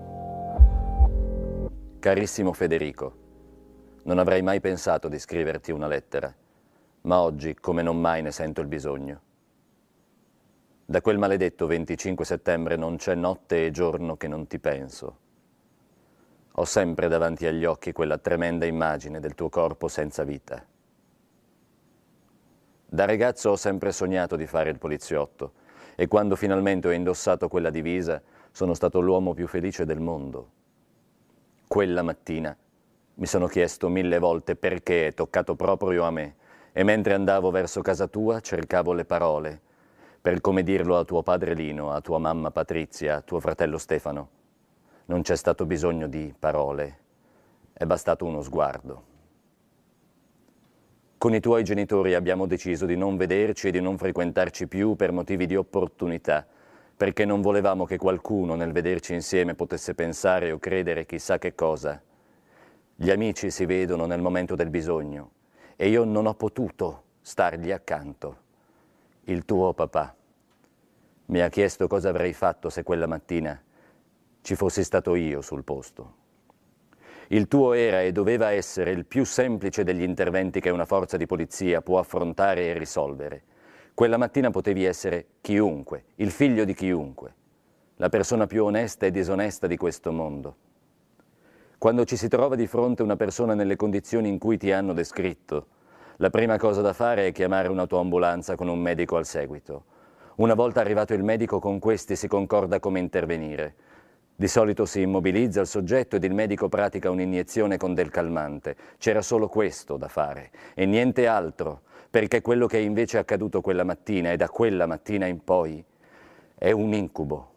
Carissimo Federico, non avrei mai pensato di scriverti una lettera, ma oggi come non mai ne sento il bisogno. Da quel maledetto venticinque settembre non c'è notte e giorno che non ti penso. Ho sempre davanti agli occhi quella tremenda immagine del tuo corpo senza vita. Da ragazzo ho sempre sognato di fare il poliziotto e quando finalmente ho indossato quella divisa sono stato l'uomo più felice del mondo. Quella mattina mi sono chiesto mille volte perché è toccato proprio a me e mentre andavo verso casa tua cercavo le parole per come dirlo a tuo padre Lino, a tua mamma Patrizia, a tuo fratello Stefano. Non c'è stato bisogno di parole, è bastato uno sguardo. Con i tuoi genitori abbiamo deciso di non vederci e di non frequentarci più per motivi di opportunità, perché non volevamo che qualcuno nel vederci insieme potesse pensare o credere chissà che cosa. Gli amici si vedono nel momento del bisogno e io non ho potuto stargli accanto. Il tuo papà mi ha chiesto cosa avrei fatto se quella mattina ci fossi stato io sul posto. Il tuo era e doveva essere il più semplice degli interventi che una forza di polizia può affrontare e risolvere. Quella mattina potevi essere chiunque, il figlio di chiunque, la persona più onesta e disonesta di questo mondo. Quando ci si trova di fronte a una persona nelle condizioni in cui ti hanno descritto, la prima cosa da fare è chiamare un'autoambulanza con un medico al seguito. Una volta arrivato il medico, con questi si concorda come intervenire. Di solito si immobilizza il soggetto ed il medico pratica un'iniezione con del calmante. C'era solo questo da fare e niente altro, perché quello che è invece accaduto quella mattina e da quella mattina in poi è un incubo.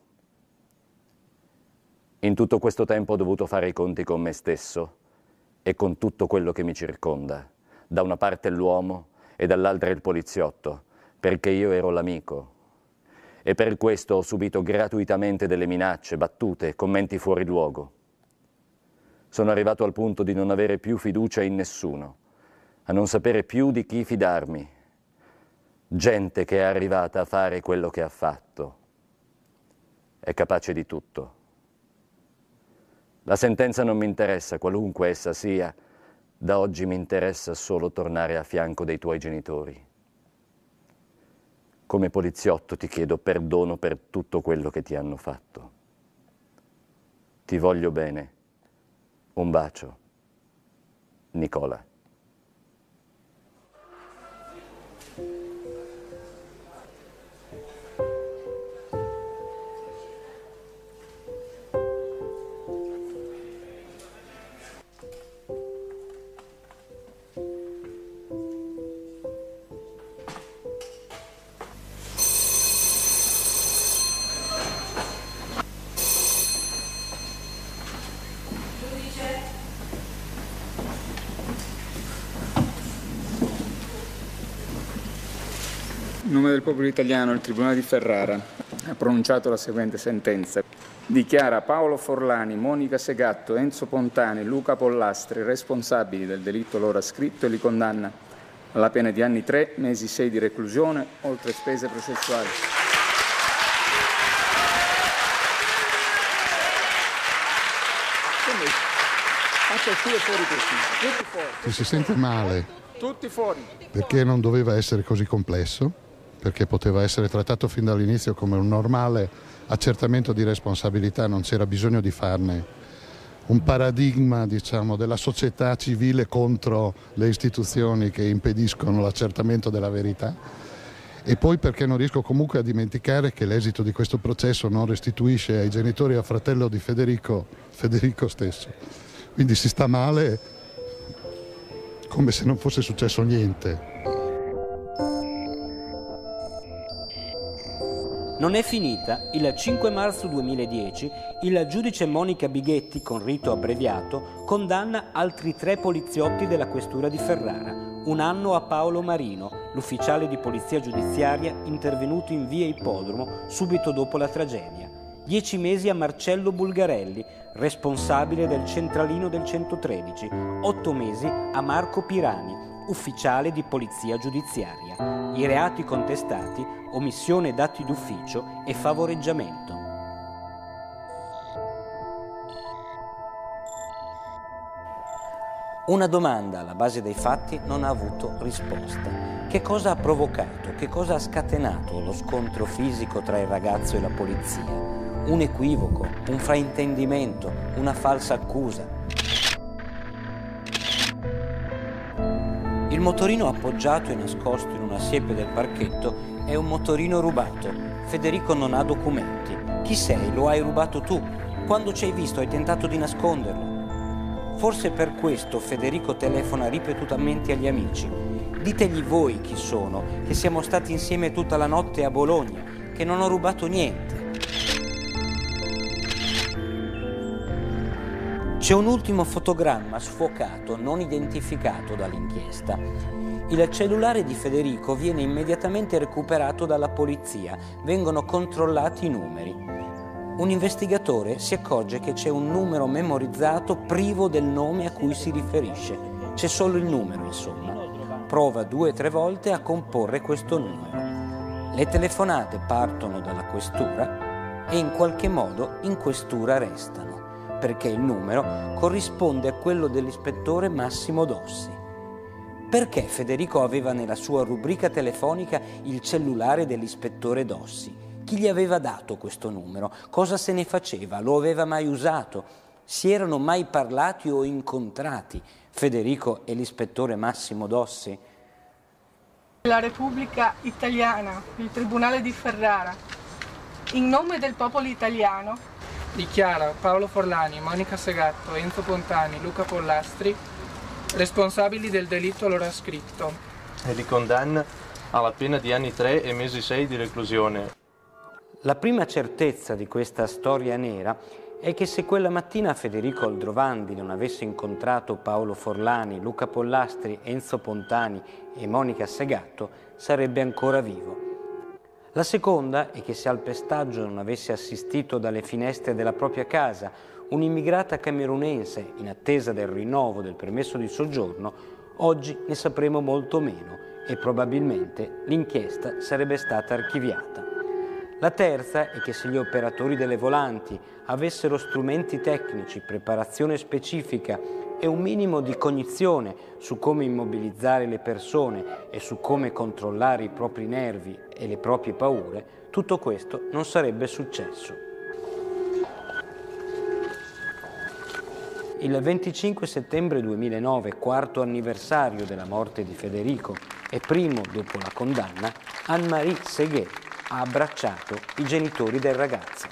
In tutto questo tempo ho dovuto fare i conti con me stesso e con tutto quello che mi circonda. Da una parte l'uomo e dall'altra il poliziotto, perché io ero l'amico. E per questo ho subito gratuitamente delle minacce, battute, commenti fuori luogo. Sono arrivato al punto di non avere più fiducia in nessuno, a non sapere più di chi fidarmi. Gente che è arrivata a fare quello che ha fatto. È capace di tutto. La sentenza non mi interessa, qualunque essa sia. Da oggi mi interessa solo tornare a fianco dei tuoi genitori. Come poliziotto ti chiedo perdono per tutto quello che ti hanno fatto. Ti voglio bene. Un bacio. Nicola. In nome del popolo italiano, il Tribunale di Ferrara ha pronunciato la seguente sentenza. Dichiara Paolo Forlani, Monica Segatto, Enzo Pontani, Luca Pollastri responsabili del delitto loro ascritto e li condanna alla pena di anni tre, mesi sei di reclusione, oltre spese processuali. Ci si sente male. Tutti fuori. Perché non doveva essere così complesso, perché poteva essere trattato fin dall'inizio come un normale accertamento di responsabilità, non c'era bisogno di farne un paradigma, diciamo, della società civile contro le istituzioni che impediscono l'accertamento della verità. E poi perché non riesco comunque a dimenticare che l'esito di questo processo non restituisce ai genitori e al fratello di Federico, Federico stesso. Quindi si sta male come se non fosse successo niente. Non è finita. Il cinque marzo duemiladieci il giudice Monica Bighetti, con rito abbreviato, condanna altri tre poliziotti della questura di Ferrara. Un anno a Paolo Marino, l'ufficiale di polizia giudiziaria intervenuto in via Ippodromo subito dopo la tragedia. Dieci mesi a Marcello Bulgarelli, responsabile del centralino del centotredici. Otto mesi a Marco Pirani, ufficiale di polizia giudiziaria. I reati contestati: omissione d'atti d'ufficio e favoreggiamento. Una domanda alla base dei fatti non ha avuto risposta. Che cosa ha provocato, che cosa ha scatenato lo scontro fisico tra il ragazzo e la polizia? Un equivoco, un fraintendimento, una falsa accusa. Il motorino appoggiato e nascosto in una siepe del parchetto è un motorino rubato. Federico non ha documenti. Chi sei? Lo hai rubato tu. Quando ci hai visto hai tentato di nasconderlo. Forse per questo Federico telefona ripetutamente agli amici. Ditegli voi chi sono, che siamo stati insieme tutta la notte a Bologna, che non ho rubato niente. C'è un ultimo fotogramma sfocato, non identificato dall'inchiesta. Il cellulare di Federico viene immediatamente recuperato dalla polizia, vengono controllati i numeri. Un investigatore si accorge che c'è un numero memorizzato privo del nome a cui si riferisce. C'è solo il numero, insomma. Prova due o tre volte a comporre questo numero. Le telefonate partono dalla questura e in qualche modo in questura restano, perché il numero corrisponde a quello dell'ispettore Massimo Dossi. Perché Federico aveva nella sua rubrica telefonica il cellulare dell'ispettore Dossi? Chi gli aveva dato questo numero? Cosa se ne faceva? Lo aveva mai usato? Si erano mai parlati o incontrati Federico e l'ispettore Massimo Dossi? La Repubblica Italiana, il Tribunale di Ferrara, in nome del popolo italiano, dichiara Paolo Forlani, Monica Segatto, Enzo Pontani, Luca Pollastri responsabili del delitto loro ascritto e li condanna alla pena di anni tre e mesi sei di reclusione. La prima certezza di questa storia nera è che se quella mattina Federico Aldrovandi non avesse incontrato Paolo Forlani, Luca Pollastri, Enzo Pontani e Monica Segatto, sarebbe ancora vivo. La seconda è che se al pestaggio non avesse assistito dalle finestre della propria casa un'immigrata camerunense in attesa del rinnovo del permesso di soggiorno, oggi ne sapremo molto meno e probabilmente l'inchiesta sarebbe stata archiviata. La terza è che se gli operatori delle volanti avessero strumenti tecnici, preparazione specifica e un minimo di cognizione su come immobilizzare le persone e su come controllare i propri nervi e le proprie paure, tutto questo non sarebbe successo. Il venticinque settembre duemilanove, quarto anniversario della morte di Federico e primo dopo la condanna, Anne-Marie Seguet ha abbracciato i genitori del ragazzo.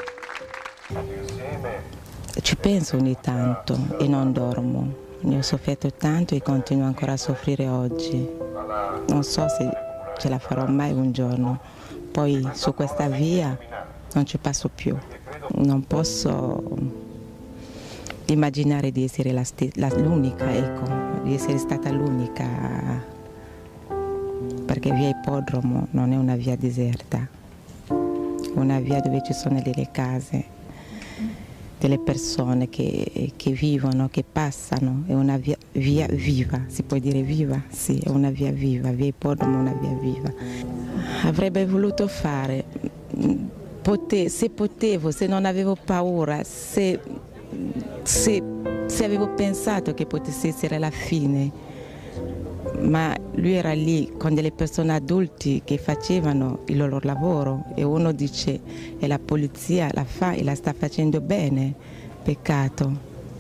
Ci penso ogni tanto e non dormo. Ne ho sofferto tanto e continuo ancora a soffrire oggi. Non so se ce la farò mai un giorno. Poi su questa via non ci passo più. Non posso immaginare di essere la la, l'unica, ecco, di essere stata l'unica. Perché via Ippodromo non è una via deserta, è una via dove ci sono delle case, delle persone che, che vivono, che passano, è una via, via viva, si può dire viva? Sì, è una via viva, via Ippodromo è una via viva. Avrebbe voluto fare, pote, se potevo, se non avevo paura, se, se, se avevo pensato che potesse essere la fine, ma lui era lì con delle persone adulti che facevano il loro lavoro e uno dice e la polizia la fa e la sta facendo bene, peccato,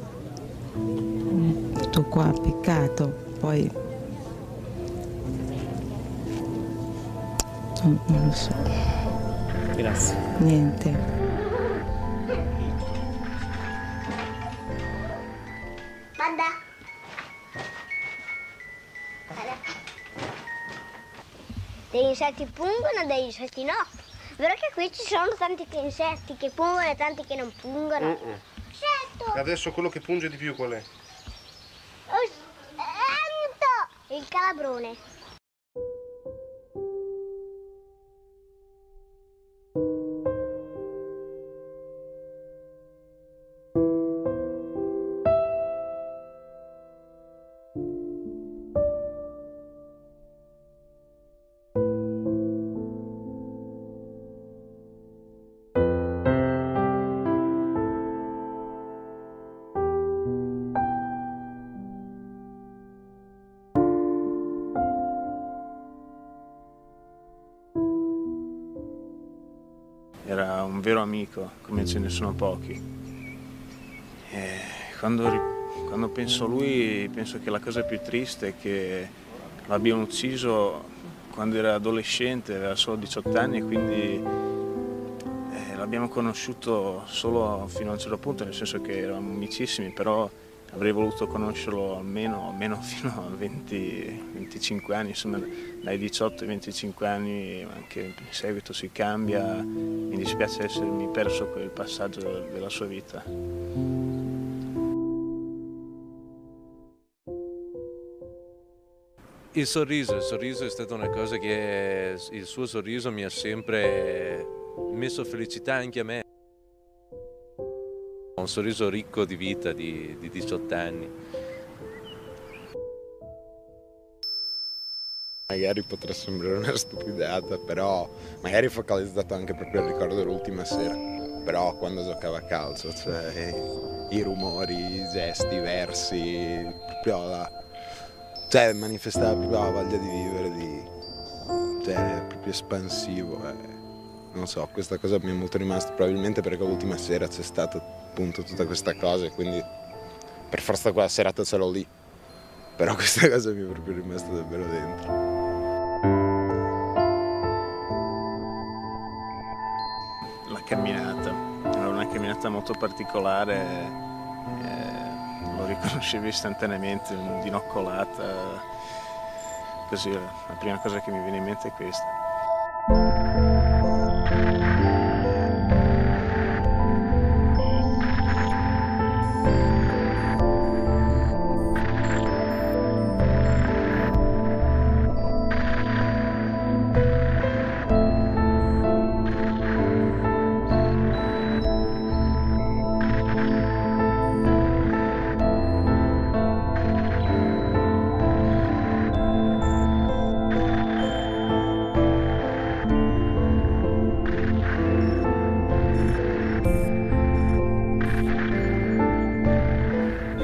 tutto qua, peccato, poi non, non lo so. Grazie. Niente. Guarda. Degli insetti pungono, degli insetti no. Vero che qui ci sono tanti insetti che pungono e tanti che non pungono. Uh -uh. Certo. Adesso quello che punge di più qual è? Il calabrone. Era un vero amico, come ce ne sono pochi. E quando, quando penso a lui, penso che la cosa più triste è che l'abbiano ucciso quando era adolescente, aveva solo diciotto anni, e quindi eh, l'abbiamo conosciuto solo fino a un certo punto, nel senso che eravamo amicissimi, però avrei voluto conoscerlo almeno, almeno fino a venti venticinque anni, insomma dai diciotto ai venticinque anni, anche in seguito si cambia. Mi dispiace essermi perso quel passaggio della sua vita. Il sorriso, il sorriso è stata una cosa che il suo sorriso mi ha sempre messo felicità anche a me. Un sorriso ricco di vita, di, di diciotto anni. Magari potrà sembrare una stupidata, però magari focalizzato anche proprio al ricordo dell'ultima sera. Però quando giocava a calcio, cioè i rumori, i gesti, i versi, proprio la... cioè manifestava proprio la voglia di vivere, di... cioè era proprio espansivo. Eh. Non so, questa cosa mi è molto rimasta, probabilmente perché l'ultima sera c'è stata appunto tutta questa cosa e quindi per forza quella serata ce l'ho lì. Però questa cosa mi è proprio rimasta davvero dentro. La camminata, era una camminata molto particolare, eh, lo riconoscevi istantaneamente, un'inoccolata, così la prima cosa che mi viene in mente è questa.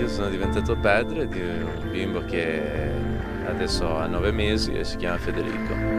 io sono diventato padre di un bimbo che adesso ha nove mesi e si chiama Federico.